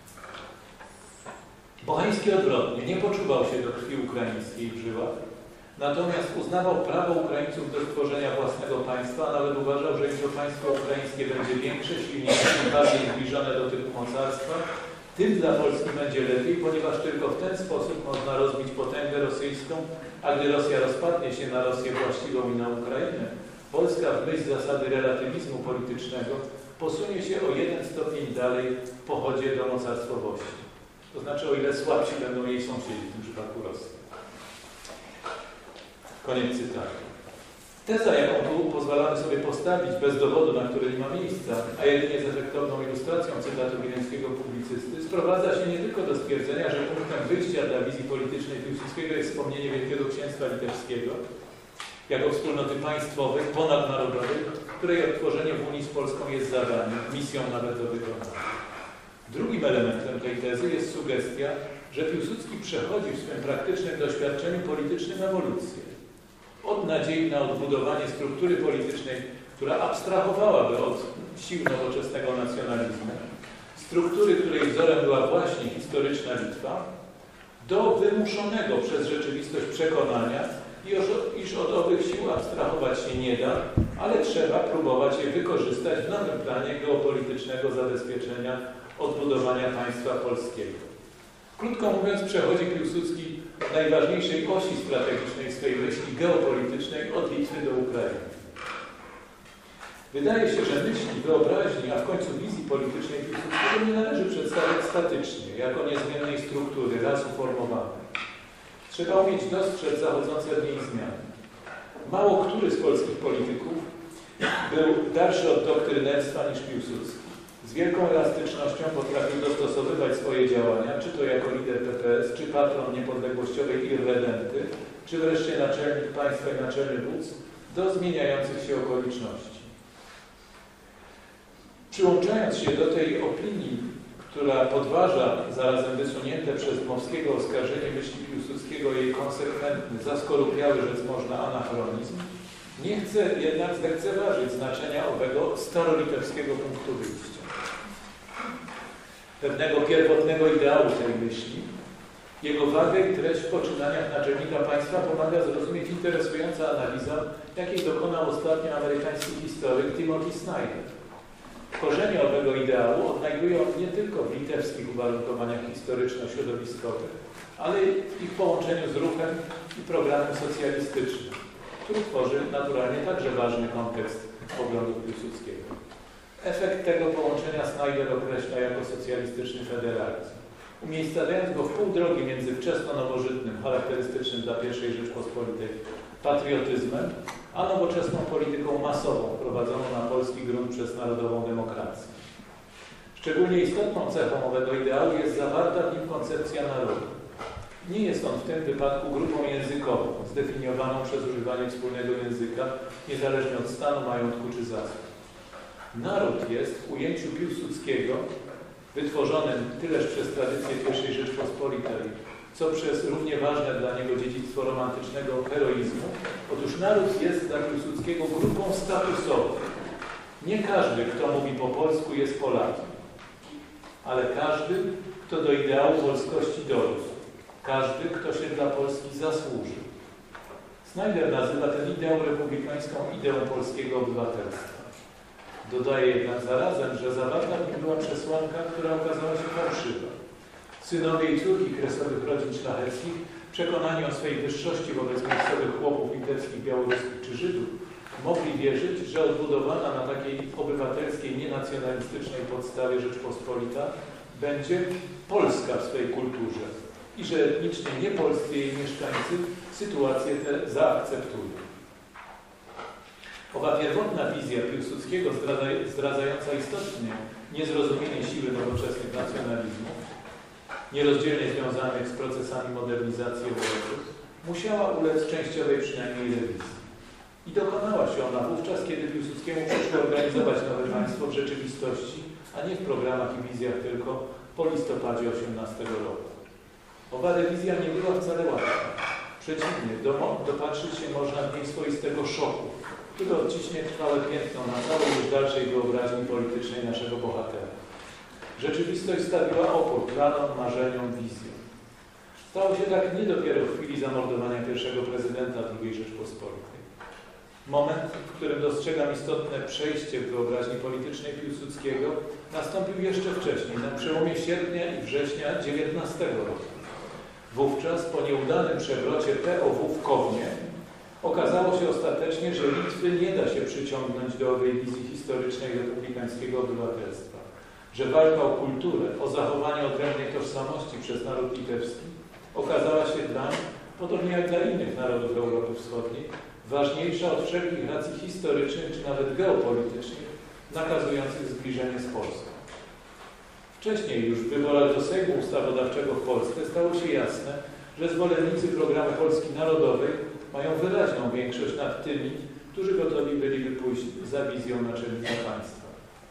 Bocheński odwrotnie, nie poczuwał się do krwi ukraińskiej w żyłach, natomiast uznawał prawo Ukraińców do stworzenia własnego państwa, a nawet uważał, że im to państwo ukraińskie będzie większe, silniejsze i bardziej zbliżone do typu mocarstwa, tym dla Polski będzie lepiej, ponieważ tylko w ten sposób można rozbić potęgę rosyjską, a gdy Rosja rozpadnie się na Rosję właściwą i na Ukrainę, Polska w myśl zasady relatywizmu politycznego posunie się o jeden stopień dalej w pochodzie do mocarstwowości. To znaczy, o ile słabsi będą jej sąsiedzi, w tym przypadku Rosja. Koniec cytatu. Teza, jaką tu pozwalamy sobie postawić bez dowodu, na który nie ma miejsca, a jedynie z efektowną ilustracją cytatu wileńskiego publicysty, sprowadza się nie tylko do stwierdzenia, że punktem wyjścia dla wizji politycznej Piłsudskiego jest wspomnienie Wielkiego Księstwa Litewskiego jako wspólnoty państwowej, ponadnarodowej, której odtworzenie w Unii z Polską jest zadaniem, misją nawet do wykonania. Drugim elementem tej tezy jest sugestia, że Piłsudski przechodzi w swym praktycznym doświadczeniu politycznym ewolucję. Od nadziei na odbudowanie struktury politycznej, która abstrahowałaby od sił nowoczesnego nacjonalizmu, struktury, której wzorem była właśnie historyczna Litwa, do wymuszonego przez rzeczywistość przekonania, iż od owych sił abstrahować się nie da, ale trzeba próbować je wykorzystać w nowym planie geopolitycznego zabezpieczenia odbudowania państwa polskiego. Krótko mówiąc, przechodzi Piłsudski najważniejszej osi strategicznej swojej myśli geopolitycznej od Litwy do Ukrainy. Wydaje się, że myśli, wyobraźni, a w końcu wizji politycznej Piłsudskiego nie należy przedstawiać statycznie, jako niezmiennej struktury, raz uformowanej. Trzeba umieć dostrzec zachodzące w niej zmiany. Mało który z polskich polityków był dalszy od doktrynerstwa niż Piłsudski. Z wielką elastycznością potrafił dostosowywać swoje działania, czy to jako lider P P S, czy patron niepodległościowej irredenty, czy wreszcie naczelnik państwa i naczelny wódz, do zmieniających się okoliczności. Przyłączając się do tej opinii, która podważa zarazem wysunięte przez Dmowskiego oskarżenie myśli Piłsudskiego jej konsekwentny, zaskorupiały rzec można anachronizm, nie chcę jednak zlekceważyć znaczenia owego starolitewskiego punktu wyjścia. Pewnego pierwotnego ideału tej myśli, jego wagę i treść w poczynaniach naczelnika państwa pomaga zrozumieć interesująca analiza, jakiej dokonał ostatnio amerykański historyk Timothy Snyder. Korzenie owego ideału odnajduje on nie tylko w litewskich uwarunkowaniach historyczno-środowiskowych, ale i w połączeniu z ruchem i programem socjalistycznym, który tworzy naturalnie także ważny kontekst poglądów Piłsudskiego. Efekt tego połączenia Snyder określa jako socjalistyczny federalizm, umiejscawiając go w pół drogi między wczesno-nowożytnym, charakterystycznym dla pierwszej Rzeczpospolitej patriotyzmem, a nowoczesną polityką masową prowadzoną na polski grunt przez narodową demokrację. Szczególnie istotną cechą owego ideału jest zawarta w nim koncepcja narodu. Nie jest on w tym wypadku grupą językową, zdefiniowaną przez używanie wspólnego języka, niezależnie od stanu, majątku czy zasług. Naród jest w ujęciu Piłsudskiego, wytworzonym tyleż przez tradycję pierwszej Rzeczpospolitej, co przez równie ważne dla niego dziedzictwo romantycznego heroizmu. Otóż naród jest dla Piłsudskiego grupą statusową. Nie każdy, kto mówi po polsku, jest Polakiem, ale każdy, kto do ideału polskości dąży. Każdy, kto się dla Polski zasłuży. Snyder nazywa ten ideał republikańską ideą polskiego obywatelstwa. Dodaje jednak zarazem, że zawarta w nim była przesłanka, która okazała się fałszywa. Synowie i córki kresowych rodzin szlacheckich, przekonani o swej wyższości wobec miejscowych chłopów litewskich, białoruskich czy Żydów, mogli wierzyć, że odbudowana na takiej obywatelskiej, nienacjonalistycznej podstawie Rzeczpospolita będzie Polska w swej kulturze i że etnicznie niepolscy jej mieszkańcy sytuację tę zaakceptują. Owa pierwotna wizja Piłsudskiego zdradzająca istotnie niezrozumienie siły nowoczesnych nacjonalizmów, nierozdzielnie związanych z procesami modernizacji obywatów, musiała ulec częściowej przynajmniej rewizji. I dokonała się ona wówczas, kiedy Piłsudskiemu przyszło organizować nowe państwo w rzeczywistości, a nie w programach i wizjach tylko po listopadzie osiemnastego roku. Owa rewizja nie była wcale łatwa. Przeciwnie, do, dopatrzyć się można w niej swoistego szoku, który odciśnie trwałe piętno na całej już dalszej wyobraźni politycznej naszego bohatera. Rzeczywistość stawiła opór planom, marzeniom, wizjom. Stało się tak nie dopiero w chwili zamordowania pierwszego prezydenta drugiej Rzeczpospolitej. Moment, w którym dostrzegam istotne przejście w wyobraźni politycznej Piłsudskiego, nastąpił jeszcze wcześniej, na przełomie sierpnia i września dziewiętnastego roku. Wówczas, po nieudanym przewrocie P O W w Kownie, okazało się ostatecznie, że Litwy nie da się przyciągnąć do owej wizji historycznej republikańskiego obywatelstwa, że walka o kulturę, o zachowanie odrębnej tożsamości przez naród litewski okazała się dla nich, podobnie jak dla innych narodów Europy Wschodniej, ważniejsza od wszelkich racji historycznych czy nawet geopolitycznych, nakazujących zbliżenie z Polską. Wcześniej już w wyborach do Sejmu Ustawodawczego w Polsce stało się jasne, że zwolennicy programu Polski Narodowej mają wyraźną większość nad tymi, którzy gotowi byliby pójść za wizją naczelnika państwa.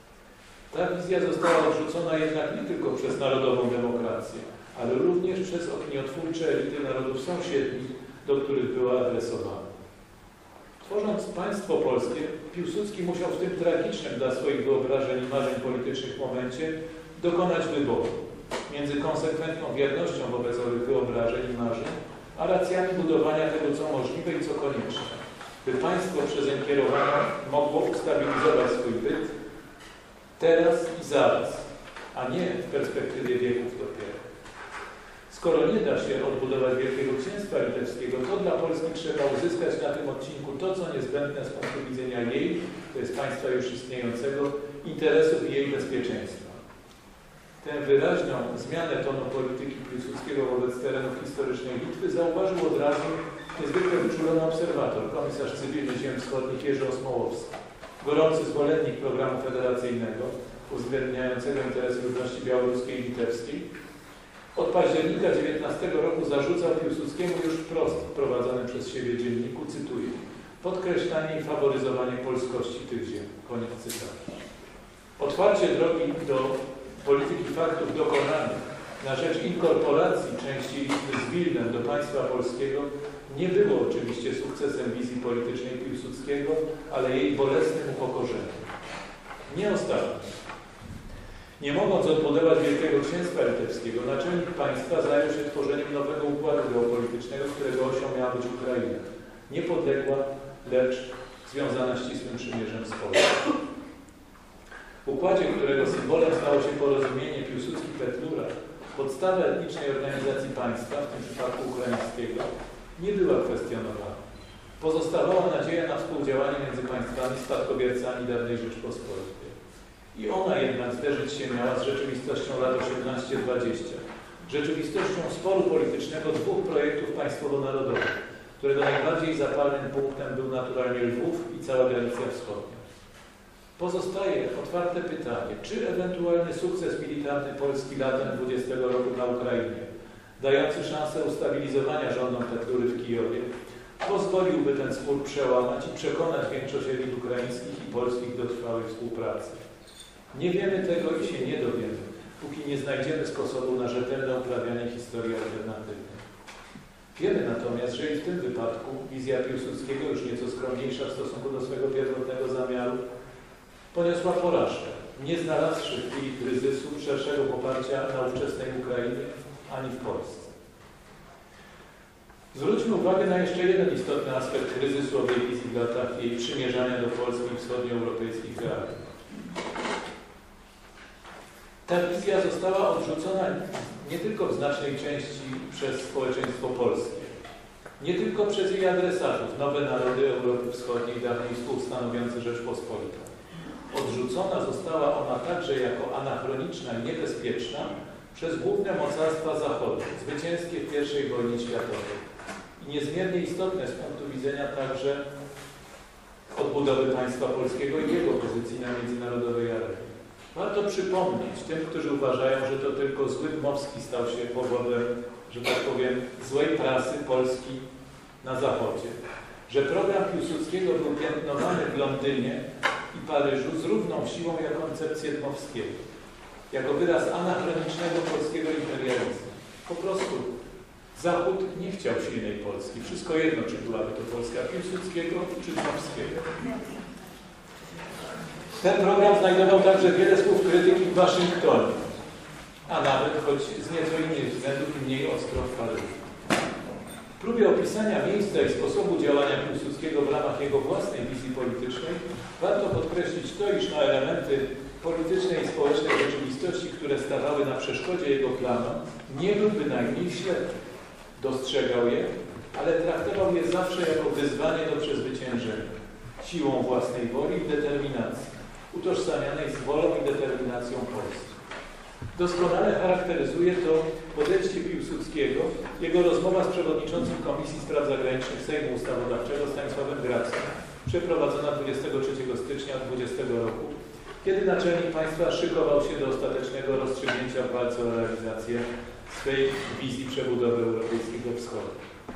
Ta wizja została odrzucona jednak nie tylko przez narodową demokrację, ale również przez opiniotwórcze elity narodów sąsiednich, do których była adresowana. Tworząc państwo polskie, Piłsudski musiał w tym tragicznym dla swoich wyobrażeń i marzeń politycznych momencie dokonać wyboru między konsekwentną wiernością wobec owych wyobrażeń i marzeń, a racjami budowania tego, co możliwe i co konieczne, by państwo przezeń kierowane mogło ustabilizować swój byt teraz i zaraz, a nie w perspektywie wieków dopiero. Skoro nie da się odbudować Wielkiego Księstwa Litewskiego, to dla Polski trzeba uzyskać na tym odcinku to, co niezbędne z punktu widzenia jej, to jest państwa już istniejącego, interesów i jej bezpieczeństwa. Tę wyraźną zmianę tonu polityki Piłsudskiego wobec terenów historycznej Litwy zauważył od razu niezwykle wyczulony obserwator, komisarz cywilny ziem wschodnich Jerzy Osmołowski, gorący zwolennik programu federacyjnego uwzględniającego interesy ludności białoruskiej i litewskiej. Od października dziewiętnastego roku zarzucał Piłsudskiemu już wprost w prowadzonym przez siebie dzienniku, cytuję, podkreślanie i faworyzowanie polskości tych ziem. Koniec cytatu. Otwarcie drogi do polityki faktów dokonanych na rzecz inkorporacji części Litwy z Wilnem do państwa polskiego nie było oczywiście sukcesem wizji politycznej Piłsudskiego, ale jej bolesnym upokorzeniem. Nie ostatnio. Nie mogąc odbudować Wielkiego Księstwa Litewskiego, naczelnik państwa zajął się tworzeniem nowego układu geopolitycznego, którego osią miała być Ukraina. Niepodległa, lecz związana ścisłym przymierzem z Polską. W układzie, którego symbolem stało się porozumienie Piłsudski-Petlura, podstawa etnicznej organizacji państwa, w tym przypadku ukraińskiego, nie była kwestionowana. Pozostawała nadzieja na współdziałanie między państwami spadkobiercami dawnej Rzeczpospolitej. I ona jednak zderzyć się miała z rzeczywistością lat osiemnaście dwadzieścia, rzeczywistością sporu politycznego dwóch projektów państwowo-narodowych, którego najbardziej zapalnym punktem był naturalnie Lwów i cała Galicja Wschodnia. Pozostaje otwarte pytanie, czy ewentualny sukces militarny Polski latem dwudziestego roku na Ukrainie, dający szansę ustabilizowania rządom Petlury w Kijowie, pozwoliłby ten spór przełamać i przekonać większość elit ukraińskich i polskich do trwałej współpracy. Nie wiemy tego i się nie dowiemy, póki nie znajdziemy sposobu na rzetelne uprawianie historii alternatywnej. Wiemy natomiast, że i w tym wypadku wizja Piłsudskiego, już nieco skromniejsza w stosunku do swego pierwotnego zamiaru, poniosła porażkę, nie znalazłszy w chwili kryzysu szerszego poparcia na ówczesnej Ukrainie ani w Polsce. Zwróćmy uwagę na jeszcze jeden istotny aspekt kryzysu owej wizji w latach jej przymierzania do Polski i wschodnioeuropejskich realiów. Ta wizja została odrzucona nie tylko w znacznej części przez społeczeństwo polskie, nie tylko przez jej adresatów, nowe narody Europy Wschodniej, dawniej współstanowiące Rzeczpospolitą. Odrzucona została ona także jako anachroniczna i niebezpieczna przez główne mocarstwa Zachodu, zwycięskie w pierwszej wojnie światowej i niezmiernie istotne z punktu widzenia także odbudowy państwa polskiego i jego pozycji na międzynarodowej arenie. Warto przypomnieć tym, którzy uważają, że to tylko zły Dmowski stał się powodem, że tak powiem, złej prasy Polski na Zachodzie, że program Piłsudskiego był piętnowany w Londynie i Paryżu z równą siłą jak koncepcję Dmowskiego, jako wyraz anachronicznego polskiego imperializmu. Po prostu Zachód nie chciał silnej Polski. Wszystko jedno, czy byłaby to Polska Piłsudskiego, czy Dmowskiego. Ten program znajdował także wiele słów krytyki w Waszyngtonie, a nawet, choć z nieco innych względów, mniej ostro w Paryżu. W próbie opisania miejsca i sposobu działania Piłsudskiego w ramach jego własnej wizji politycznej warto podkreślić to, iż na elementy politycznej i społecznej rzeczywistości, które stawały na przeszkodzie jego planom, nie był bynajmniej ślepy. Dostrzegał je, ale traktował je zawsze jako wyzwanie do przezwyciężenia, siłą własnej woli i determinacji, utożsamianej z wolą i determinacją Polski. Doskonale charakteryzuje to podejście Piłsudskiego, jego rozmowa z przewodniczącym Komisji Spraw Zagranicznych Sejmu Ustawodawczego Stanisławem Gracem, przeprowadzona dwudziestego trzeciego stycznia dwudziestego roku, kiedy naczelnik państwa szykował się do ostatecznego rozstrzygnięcia w walce o realizację swej wizji przebudowy Europejskiego Wschodu.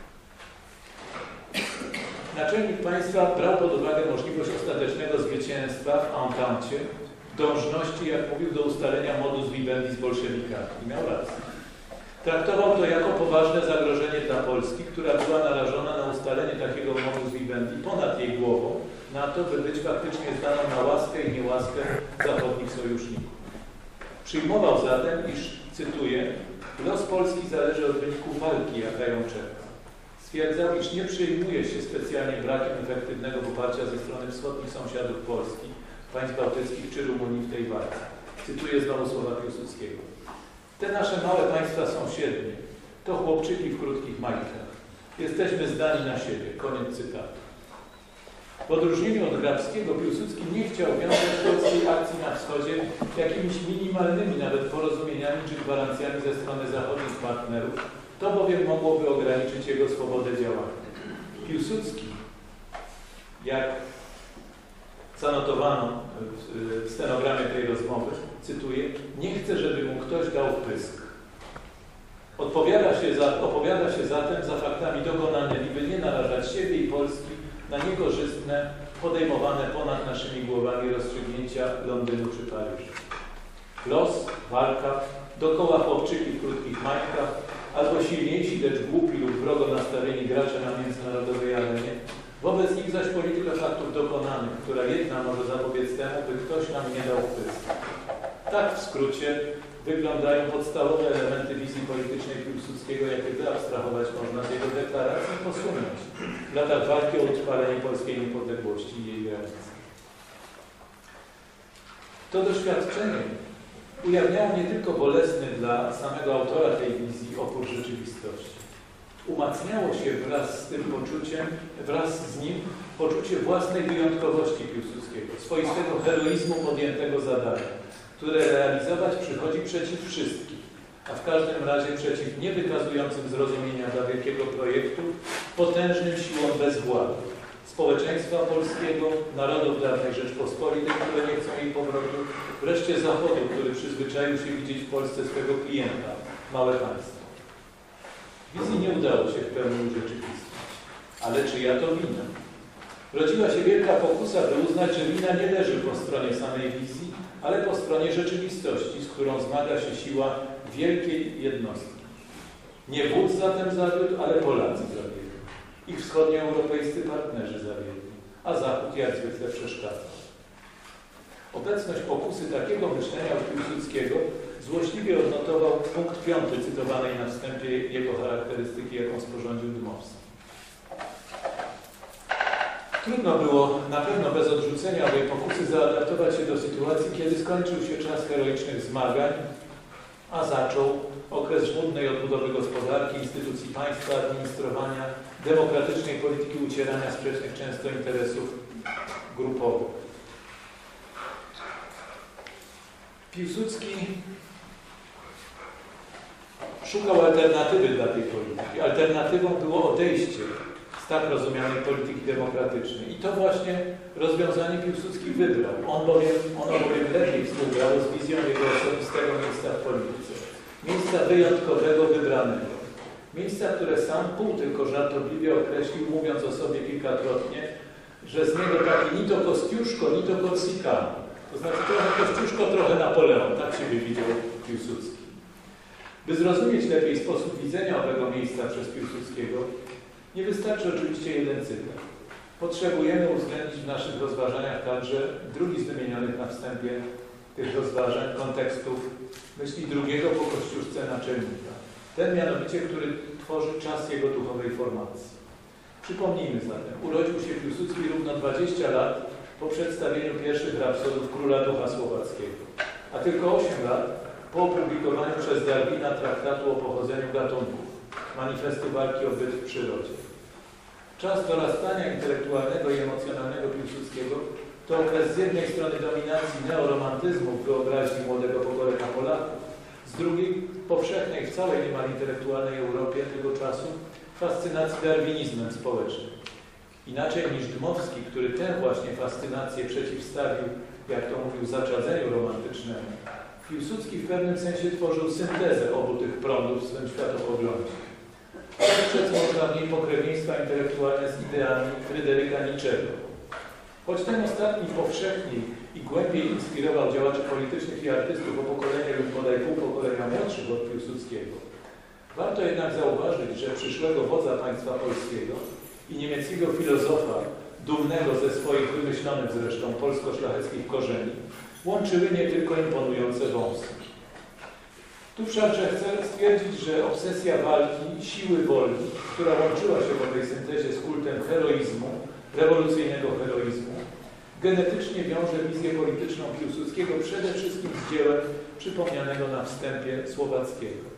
Naczelnik państwa brał pod uwagę możliwość ostatecznego zwycięstwa w Entencie, dążności, jak mówił, do ustalenia modus vivendi z bolszewikami. I miał rację. Traktował to jako poważne zagrożenie dla Polski, która była narażona na ustalenie takiego modus vivendi ponad jej głową, na to, by być faktycznie zdaną na łaskę i niełaskę zachodnich sojuszników. Przyjmował zatem, iż, cytuję, los Polski zależy od wyniku walki, jaka ją czeka. Stwierdzał, iż nie przyjmuje się specjalnie brakiem efektywnego poparcia ze strony wschodnich sąsiadów Polski, państw bałtyckich czy Rumunii w tej walce. Cytuję znowu słowa Piłsudskiego. Te nasze małe państwa sąsiednie to chłopczyki w krótkich majtkach. Jesteśmy zdani na siebie. Koniec cytatu. W odróżnieniu od Grabskiego Piłsudski nie chciał wiązać polskiej akcji na wschodzie jakimiś minimalnymi nawet porozumieniami czy gwarancjami ze strony zachodnich partnerów. To bowiem mogłoby ograniczyć jego swobodę działania. Piłsudski, jak zanotowano w stenogramie tej rozmowy, cytuję, nie chce, żeby mu ktoś dał pysk. Odpowiada się, za, opowiada się zatem za faktami dokonanymi, by nie narażać siebie i Polski na niekorzystne, podejmowane ponad naszymi głowami rozstrzygnięcia Londynu czy Paryża. Los, walka, dokoła chłopczyki w krótkich majtkach, albo silniejsi, lecz głupi lub wrogo nastawieni gracze na międzynarodowej arenie, wobec nich zaś polityka faktów dokonanych, która jedna może zapobiec temu, by ktoś nam nie dał pysk. Tak w skrócie wyglądają podstawowe elementy wizji politycznej Piłsudskiego, jakie wyabstrahować można z jego deklaracji i posunąć w latach walki o utrwalenie polskiej niepodległości i jej granic. To doświadczenie ujawniało nie tylko bolesny dla samego autora tej wizji opór rzeczywistości. Umacniało się wraz z tym poczuciem, wraz z nim poczucie własnej wyjątkowości Piłsudskiego, swoistego heroizmu podjętego zadania, które realizować przychodzi przeciw wszystkim, a w każdym razie przeciw niewykazującym zrozumienia dla wielkiego projektu, potężnym siłom bezwładu, społeczeństwa polskiego, narodów dawnej Rzeczpospolitej, które nie chcą jej powrotu, wreszcie Zachodu, który przyzwyczaił się widzieć w Polsce swego klienta, małe państwo. Wizji nie udało się w pełni urzeczywistnić. Ale czyja to wina? Rodziła się wielka pokusa, by uznać, że wina nie leży po stronie samej wizji, ale po stronie rzeczywistości, z którą zmaga się siła wielkiej jednostki. Nie wódz zatem zawiódł, ale Polacy zawiedli. Ich wschodnioeuropejscy partnerzy zawiedli, a Zachód jak zwykle przeszkadzał. Obecność pokusy takiego myślenia u Piłsudskiego złośliwie odnotował punkt piąty cytowanej na wstępie jego charakterystyki, jaką sporządził Dmowski. Trudno było na pewno bez odrzucenia owej pokusy zaadaptować się do sytuacji, kiedy skończył się czas heroicznych zmagań, a zaczął okres żmudnej odbudowy gospodarki, instytucji państwa, administrowania, demokratycznej polityki ucierania sprzecznych często interesów grupowych. Piłsudski szukał alternatywy dla tej polityki. Alternatywą było odejście z tak rozumianej polityki demokratycznej. I to właśnie rozwiązanie Piłsudski wybrał. On bowiem, ono bowiem lepiej współgrało z wizją jego osobistego miejsca w polityce. Miejsca wyjątkowego, wybranego. Miejsca, które sam pół tylko żartobliwie określił, mówiąc o sobie kilkakrotnie, że z niego taki ni to Kościuszko, ni to Korsykano. To znaczy trochę Kościuszko, trochę Napoleon. Tak siebie widział Piłsudski. By zrozumieć lepiej sposób widzenia owego miejsca przez Piłsudskiego, nie wystarczy oczywiście jeden cytat. Potrzebujemy uwzględnić w naszych rozważaniach także drugi z wymienionych na wstępie tych rozważań kontekstów myśli drugiego po Kościuszce naczelnika. Ten mianowicie, który tworzy czas jego duchowej formacji. Przypomnijmy zatem, urodził się Piłsudski równo dwadzieścia lat po przedstawieniu pierwszych rapsodów Króla Ducha Słowackiego, a tylko osiem lat po opublikowaniu przez Darwina traktatu o pochodzeniu gatunków, manifestu walki o byt w przyrodzie. Czas dorastania intelektualnego i emocjonalnego Piłsudskiego to okres z jednej strony dominacji neoromantyzmu w wyobraźni młodego pokolenia Polaków, z drugiej powszechnej w całej niemal intelektualnej Europie tego czasu fascynacji darwinizmem społecznym. Inaczej niż Dmowski, który tę właśnie fascynację przeciwstawił, jak to mówił, zaczadzeniu romantycznemu, Piłsudski w pewnym sensie tworzył syntezę obu tych prądów w swym światopoglądzie. Przed można w niej pokrewieństwa intelektualne z ideami Fryderyka Nietzschego. Choć ten ostatni powszechniej i głębiej inspirował działaczy politycznych i artystów o pokolenie lub bodaj pół pokolenia młodszych od Piłsudskiego, warto jednak zauważyć, że przyszłego wodza państwa polskiego i niemieckiego filozofa, dumnego ze swoich wymyślonych zresztą polsko-szlacheckich korzeni, łączyły nie tylko imponujące wąsy. Tu wszakże chcę stwierdzić, że obsesja walki, siły woli, która łączyła się w owej syntezie z kultem heroizmu, rewolucyjnego heroizmu, genetycznie wiąże wizję polityczną Piłsudskiego przede wszystkim z dziełem przypomnianego na wstępie Słowackiego. I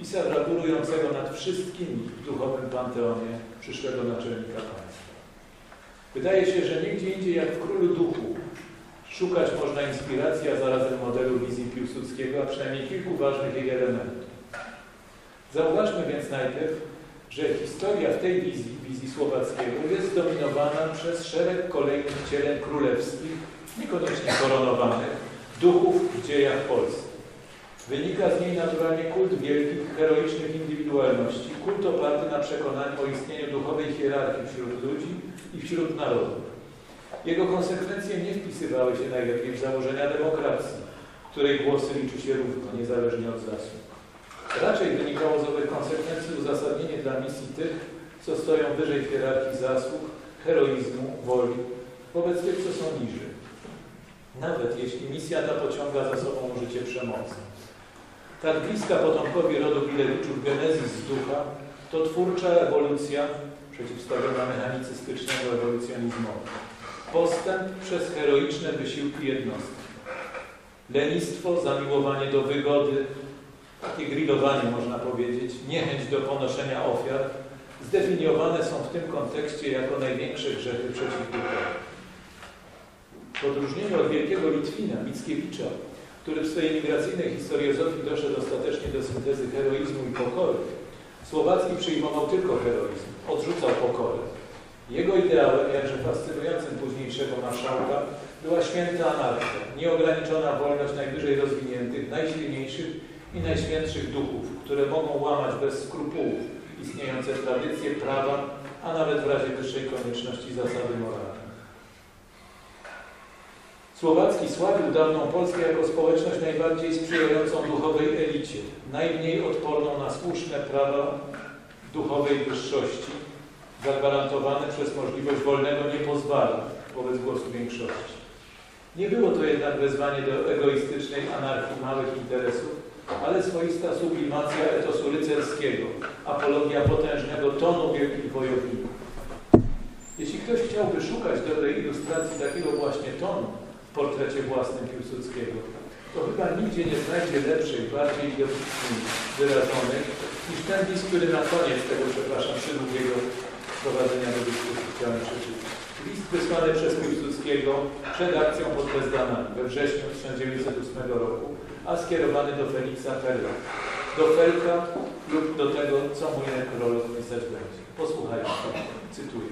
pisarza górującego nad wszystkimi w duchowym panteonie przyszłego naczelnika państwa. Wydaje się, że nigdzie indziej jak w Królu Duchu szukać można inspiracji, a zarazem modelu wizji Piłsudskiego, a przynajmniej kilku ważnych jej elementów. Zauważmy więc najpierw, że historia w tej wizji, wizji Słowackiego, jest zdominowana przez szereg kolejnych wcieleń królewskich, niekoniecznie koronowanych, duchów w dziejach Polski. Wynika z niej naturalnie kult wielkich, heroicznych indywidualności, kult oparty na przekonaniu o istnieniu duchowej hierarchii wśród ludzi i wśród narodów. Jego konsekwencje nie wpisywały się najlepiej w założenia demokracji, której głosy liczy się równo, niezależnie od zasług. Raczej wynikało z owych konsekwencji uzasadnienie dla misji tych, co stoją wyżej w hierarchii zasług, heroizmu, woli, wobec tych, co są niżej. Nawet jeśli misja ta pociąga za sobą użycie przemocy. Tak bliska potomkowi rodu Bilewiczów genezis z ducha to twórcza ewolucja przeciwstawiona mechanicystycznemu ewolucjonizmowi. Postęp przez heroiczne wysiłki jednostki. Lenistwo, zamiłowanie do wygody, takie grillowanie można powiedzieć, niechęć do ponoszenia ofiar, zdefiniowane są w tym kontekście jako największe grzechy przeciwduchowe. W odróżnieniu od wielkiego Litwina, Mickiewicza, który w swojej migracyjnej historiozofii doszedł ostatecznie do syntezy heroizmu i pokory, Słowacki przyjmował tylko heroizm, odrzucał pokorę. Jego ideałem, jakże fascynującym późniejszego marszałka, była święta anarchia, nieograniczona wolność najwyżej rozwiniętych, najsilniejszych i najświętszych duchów, które mogą łamać bez skrupułów istniejące tradycje, prawa, a nawet w razie wyższej konieczności zasady moralne. Słowacki sławił dawną Polskę jako społeczność najbardziej sprzyjającą duchowej elicie, najmniej odporną na słuszne prawa duchowej wyższości, zagwarantowane przez możliwość wolnego niepozwala wobec głosu większości. Nie było to jednak wezwanie do egoistycznej anarchii małych interesów, ale swoista sublimacja etosu rycerskiego, apologia potężnego tonu wielkich wojowników. Jeśli ktoś chciałby szukać dobrej ilustracji takiego właśnie tonu w portrecie własnym Piłsudskiego, to chyba nigdzie nie znajdzie lepszej, bardziej dobitniej wyrażonej niż ten list, który na koniec tego, przepraszam, przydługiego prowadzenia do dyskusji chciałem przeczytać. List wysłany przez Piłsudskiego przed akcją pod Bezdanami we wrześniu tysiąc dziewięćset ósmego roku, a skierowany do Feliksa Fella, do Felka lub do tego, co mój nekrolog pisać będzie. Posłuchajcie, cytuję.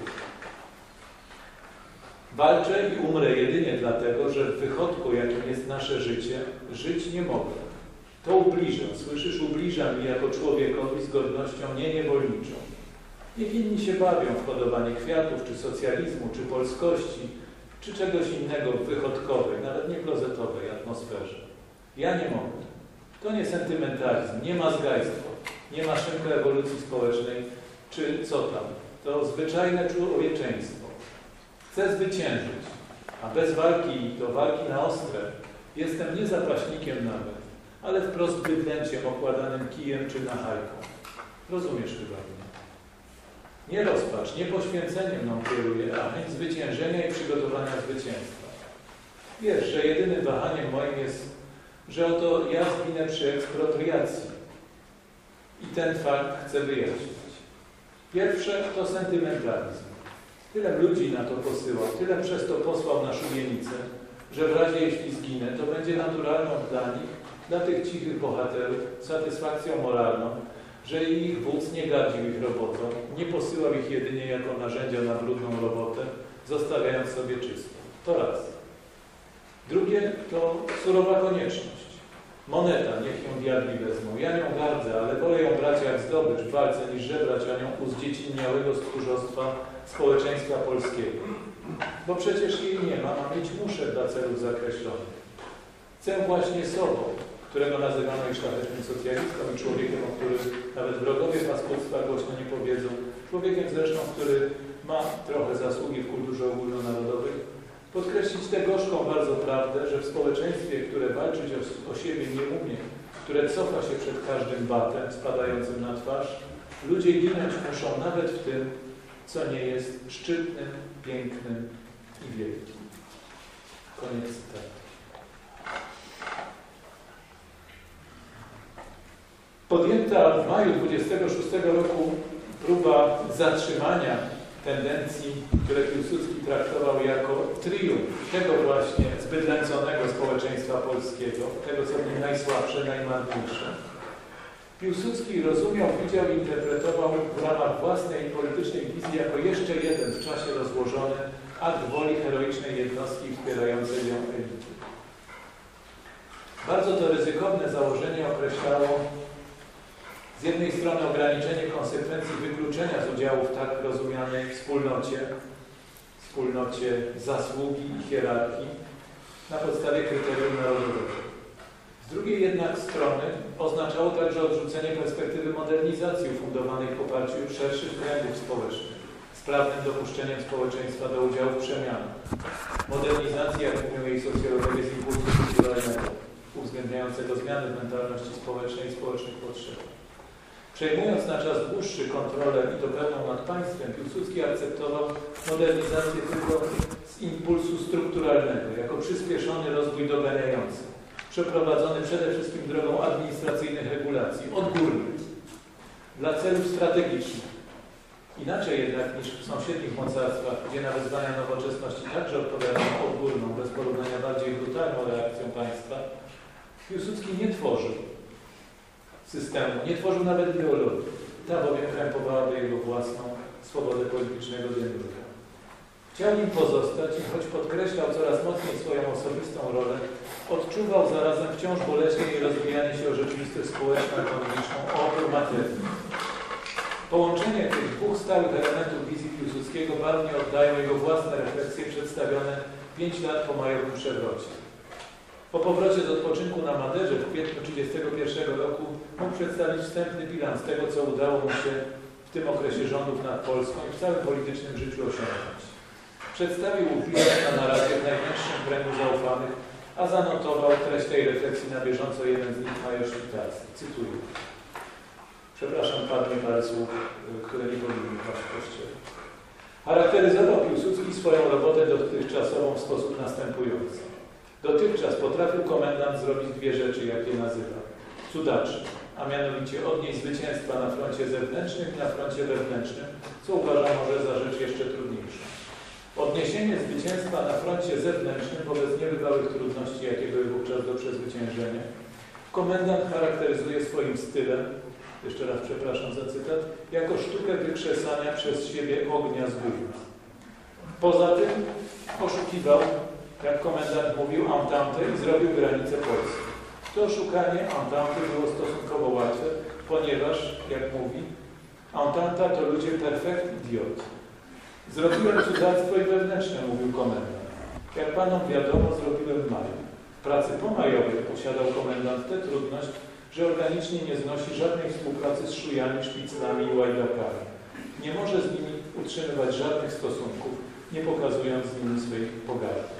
Walczę i umrę jedynie dlatego, że w wychodku, jakim jest nasze życie, żyć nie mogę. To ubliża, słyszysz, ubliża mi jako człowiekowi z godnością nie niewolniczą. Niech inni się bawią w podobanie kwiatów, czy socjalizmu, czy polskości, czy czegoś innego w wychodkowej, nawet nie klozetowej atmosferze. Ja nie mogę. To nie sentymentalizm, nie mazgajstwo, nie maszynka ewolucji społecznej, czy co tam. To zwyczajne człowieczeństwo. Chcę zwyciężyć, a bez walki, to walki na ostre, jestem nie zapaśnikiem nawet, ale wprost bydlęciem okładanym kijem czy nachajką. Rozumiesz chyba mnie. Nie rozpacz, nie poświęcenie mną kieruje, a chęć zwyciężenia i przygotowania zwycięstwa. Wiesz, że jedynym wahaniem moim jest, że oto ja zginę przy ekspropriacji. I ten fakt chcę wyjaśnić. Pierwsze to sentymentalizm. Tyle ludzi na to posyłał, tyle przez to posłał na szubienicę, że w razie jeśli zginę, to będzie naturalną dla nich, dla tych cichych bohaterów, satysfakcją moralną, że ich wódz nie gardził ich robotą, nie posyłał ich jedynie jako narzędzia na brudną robotę, zostawiając sobie czysto. To raz. Drugie to surowa konieczność. Moneta, niech ją diabli wezmą. Ja nią gardzę, ale wolę ją brać jak zdobycz w walce, niż żebrać o nią u zdziecinniałego stróżostwa społeczeństwa polskiego. Bo przecież jej nie ma, a mieć muszę dla celów zakreślonych. Chcę właśnie sobą, którego nazywano i szlachetnym socjalistą i człowiekiem, o którym nawet wrogowie paskudstwa głośno nie powiedzą, człowiekiem zresztą, który ma trochę zasługi w kulturze ogólnonarodowej, podkreślić tę gorzką bardzo prawdę, że w społeczeństwie, które walczyć o, o siebie nie umie, które cofa się przed każdym batem spadającym na twarz, ludzie ginąć muszą nawet w tym, co nie jest szczytnym, pięknym i wielkim. Koniec cytatu. Podjęta w maju dwudziestego szóstego roku próba zatrzymania tendencji, które Piłsudski traktował jako triumf tego właśnie zbydlęconego społeczeństwa polskiego, tego co w nim najsłabsze, najmarniejsze. Piłsudski rozumiał, widział i interpretował w ramach własnej politycznej wizji jako jeszcze jeden w czasie rozłożony akt woli heroicznej jednostki wspierającej ją elity. Bardzo to ryzykowne założenie określało z jednej strony ograniczenie konsekwencji wykluczenia z udziału w tak rozumianej wspólnocie, wspólnocie zasługi i hierarchii na podstawie kryterium narodowego. Z drugiej jednak strony oznaczało także odrzucenie perspektywy modernizacji ufundowanej w oparciu szerszych trendów społecznych, sprawnym dopuszczeniem społeczeństwa do udziału w przemianach. Modernizacja, jak mówią jej socjologowie, z impulsu kulturalnego, uwzględniającego zmiany w mentalności społecznej i społecznych potrzeb. Przejmując na czas dłuższy kontrolę i to pełną nad państwem, Piłsudski akceptował modernizację tylko z impulsu strukturalnego, jako przyspieszony rozwój doganiający, przeprowadzony przede wszystkim drogą administracyjnych regulacji, odgórnych, dla celów strategicznych. Inaczej jednak niż w sąsiednich mocarstwach, gdzie na wyzwania nowoczesności także odpowiadano odgórną, bez porównania bardziej brutalną reakcją państwa, Piłsudski nie tworzył systemu, nie tworzył nawet ideologii. Ta bowiem krępowałaby jego własną swobodę politycznego demiurga. Chciał nim pozostać i choć podkreślał coraz mocniej swoją osobistą rolę, odczuwał zarazem wciąż boleśnie jej rozwijanie się o rzeczywistość społeczno-ekonomiczną, o opór materii. Połączenie tych dwóch stałych elementów wizji Piłsudskiego barwnie oddają jego własne refleksje przedstawione pięć lat po majowym przewrocie. Po powrocie z odpoczynku na Maderze w kwietniu tysiąc dziewięćset trzydziestego pierwszego roku mógł przedstawić wstępny bilans tego, co udało mu się w tym okresie rządów nad Polską i w całym politycznym życiu osiągnąć. Przedstawił ów bilans na naradzie w najbliższym kręgu zaufanych, a zanotował treść tej refleksji na bieżąco jeden z nich, major Świtarski. Cytuję. Przepraszam, padnie parę słów, które nie powinny paść w kościele. Charakteryzował Piłsudski swoją robotę dotychczasową w sposób następujący. Dotychczas potrafił komendant zrobić dwie rzeczy, jak je nazywa. Cudaczy, a mianowicie odnieść zwycięstwa na froncie zewnętrznym i na froncie wewnętrznym, co uważam może za rzecz jeszcze trudniejszą. Odniesienie zwycięstwa na froncie zewnętrznym wobec niebywałych trudności, jakie były wówczas do przezwyciężenia, komendant charakteryzuje swoim stylem, jeszcze raz przepraszam za cytat, jako sztukę wykrzesania przez siebie ognia z górna. Poza tym oszukiwał, jak komendant mówił, Entente i zrobił granicę Polski. To szukanie Entente było stosunkowo łatwe, ponieważ, jak mówi, Entente to ludzie perfekt idiot. Zrobiłem cudactwo i wewnętrzne, mówił komendant. Jak panom wiadomo, zrobiłem maj. W pracy pomajowej posiadał komendant tę trudność, że organicznie nie znosi żadnej współpracy z szujami, szpiclami i łajdakami. Nie może z nimi utrzymywać żadnych stosunków, nie pokazując z nimi swej pogardy.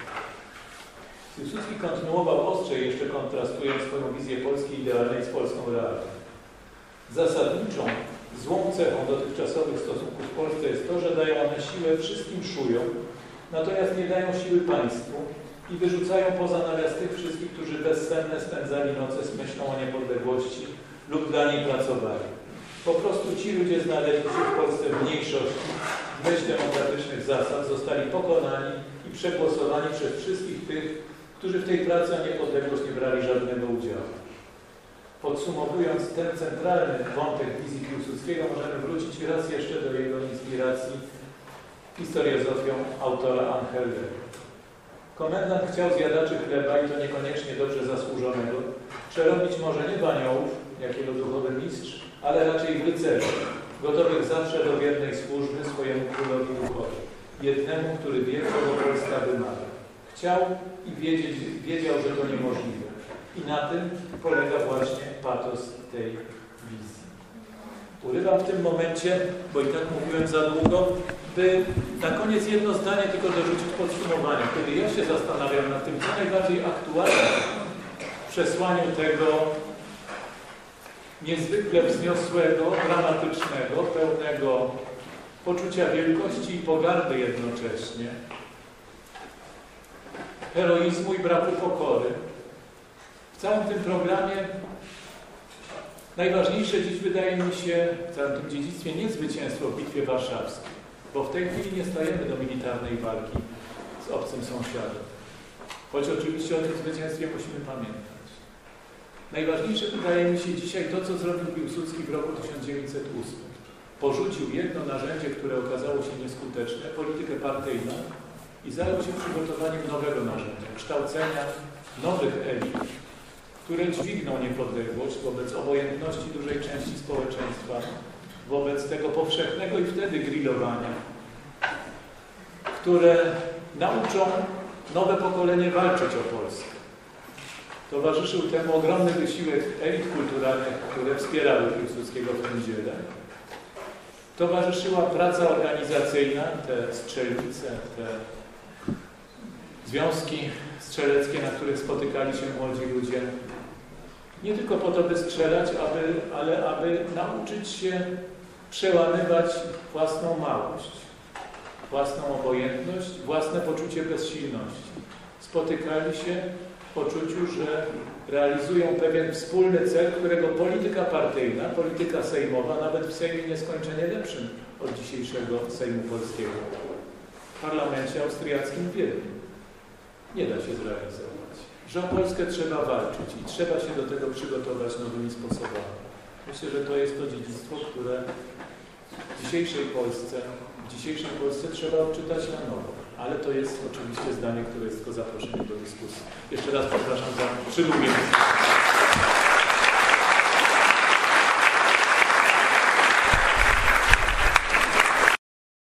Piłsudski kontynuował ostrzej, jeszcze kontrastując swoją wizję Polski idealnej z Polską realną. Zasadniczą, złą cechą dotychczasowych stosunków w Polsce jest to, że dają one siłę wszystkim szujom, natomiast nie dają siły państwu i wyrzucają poza nawias tych wszystkich, którzy bezsenne spędzali noce z myślą o niepodległości lub dla niej pracowali. Po prostu ci ludzie znaleźli się w Polsce w mniejszości, w myśl demokratycznych zasad, zostali pokonani i przegłosowani przez wszystkich tych, którzy w tej pracy o niepodległość nie brali żadnego udziału. Podsumowując ten centralny wątek wizji Piłsudskiego, możemy wrócić raz jeszcze do jego inspiracji historiozofią autora Anghelego. Komendant chciał zjadaczy chleba, i to niekoniecznie dobrze zasłużonego, przerobić może nie w aniołów, jak jego duchowy mistrz, ale raczej w rycerzy, gotowych zawsze do wiernej służby swojemu królowi duchowi, jednemu, który wie, czego Polska wymaga. Chciał i wiedzieć, wiedział, że to niemożliwe. I na tym polega właśnie patos tej wizji. Urywam w tym momencie, bo i tak mówiłem za długo, by na koniec jedno zdanie tylko dorzucić podsumowanie. Kiedy ja się zastanawiam nad tym, co najbardziej aktualne w przesłaniu tego niezwykle wzniosłego, dramatycznego, pełnego poczucia wielkości i pogardy jednocześnie, heroizmu i braku pokory. W całym tym programie Najważniejsze dziś wydaje mi się w całym tym dziedzictwie nie zwycięstwo w Bitwie Warszawskiej, bo w tej chwili nie stajemy do militarnej walki z obcym sąsiadem. Choć oczywiście o tym zwycięstwie musimy pamiętać. Najważniejsze wydaje mi się dzisiaj to, co zrobił Piłsudski w roku tysiąc dziewięćset ósmym. Porzucił jedno narzędzie, które okazało się nieskuteczne, politykę partyjną i zajął się przygotowaniem nowego narzędzia, kształcenia nowych elit, które dźwigną niepodległość wobec obojętności dużej części społeczeństwa, wobec tego powszechnego i wtedy grillowania, które nauczą nowe pokolenie walczyć o Polskę. Towarzyszył temu ogromny wysiłek elit kulturalnych, które wspierały Piłsudskiego w tym dziele. Towarzyszyła praca organizacyjna, te strzelnice, te związki strzeleckie, na których spotykali się młodzi ludzie. Nie tylko po to, by strzelać, aby, ale aby nauczyć się przełamywać własną małość, własną obojętność, własne poczucie bezsilności. Spotykali się w poczuciu, że realizują pewien wspólny cel, którego polityka partyjna, polityka sejmowa, nawet w Sejmie nieskończenie lepszym od dzisiejszego Sejmu Polskiego, w parlamencie austriackim w Wiedniu, nie da się zrealizować. Że o Polskę trzeba walczyć i trzeba się do tego przygotować nowymi sposobami. Myślę, że to jest to dziedzictwo, które w dzisiejszej Polsce, w dzisiejszej Polsce trzeba odczytać na nowo. Ale to jest oczywiście zdanie, które jest tylko zaproszeniem do dyskusji. Jeszcze raz przepraszam za przydługie.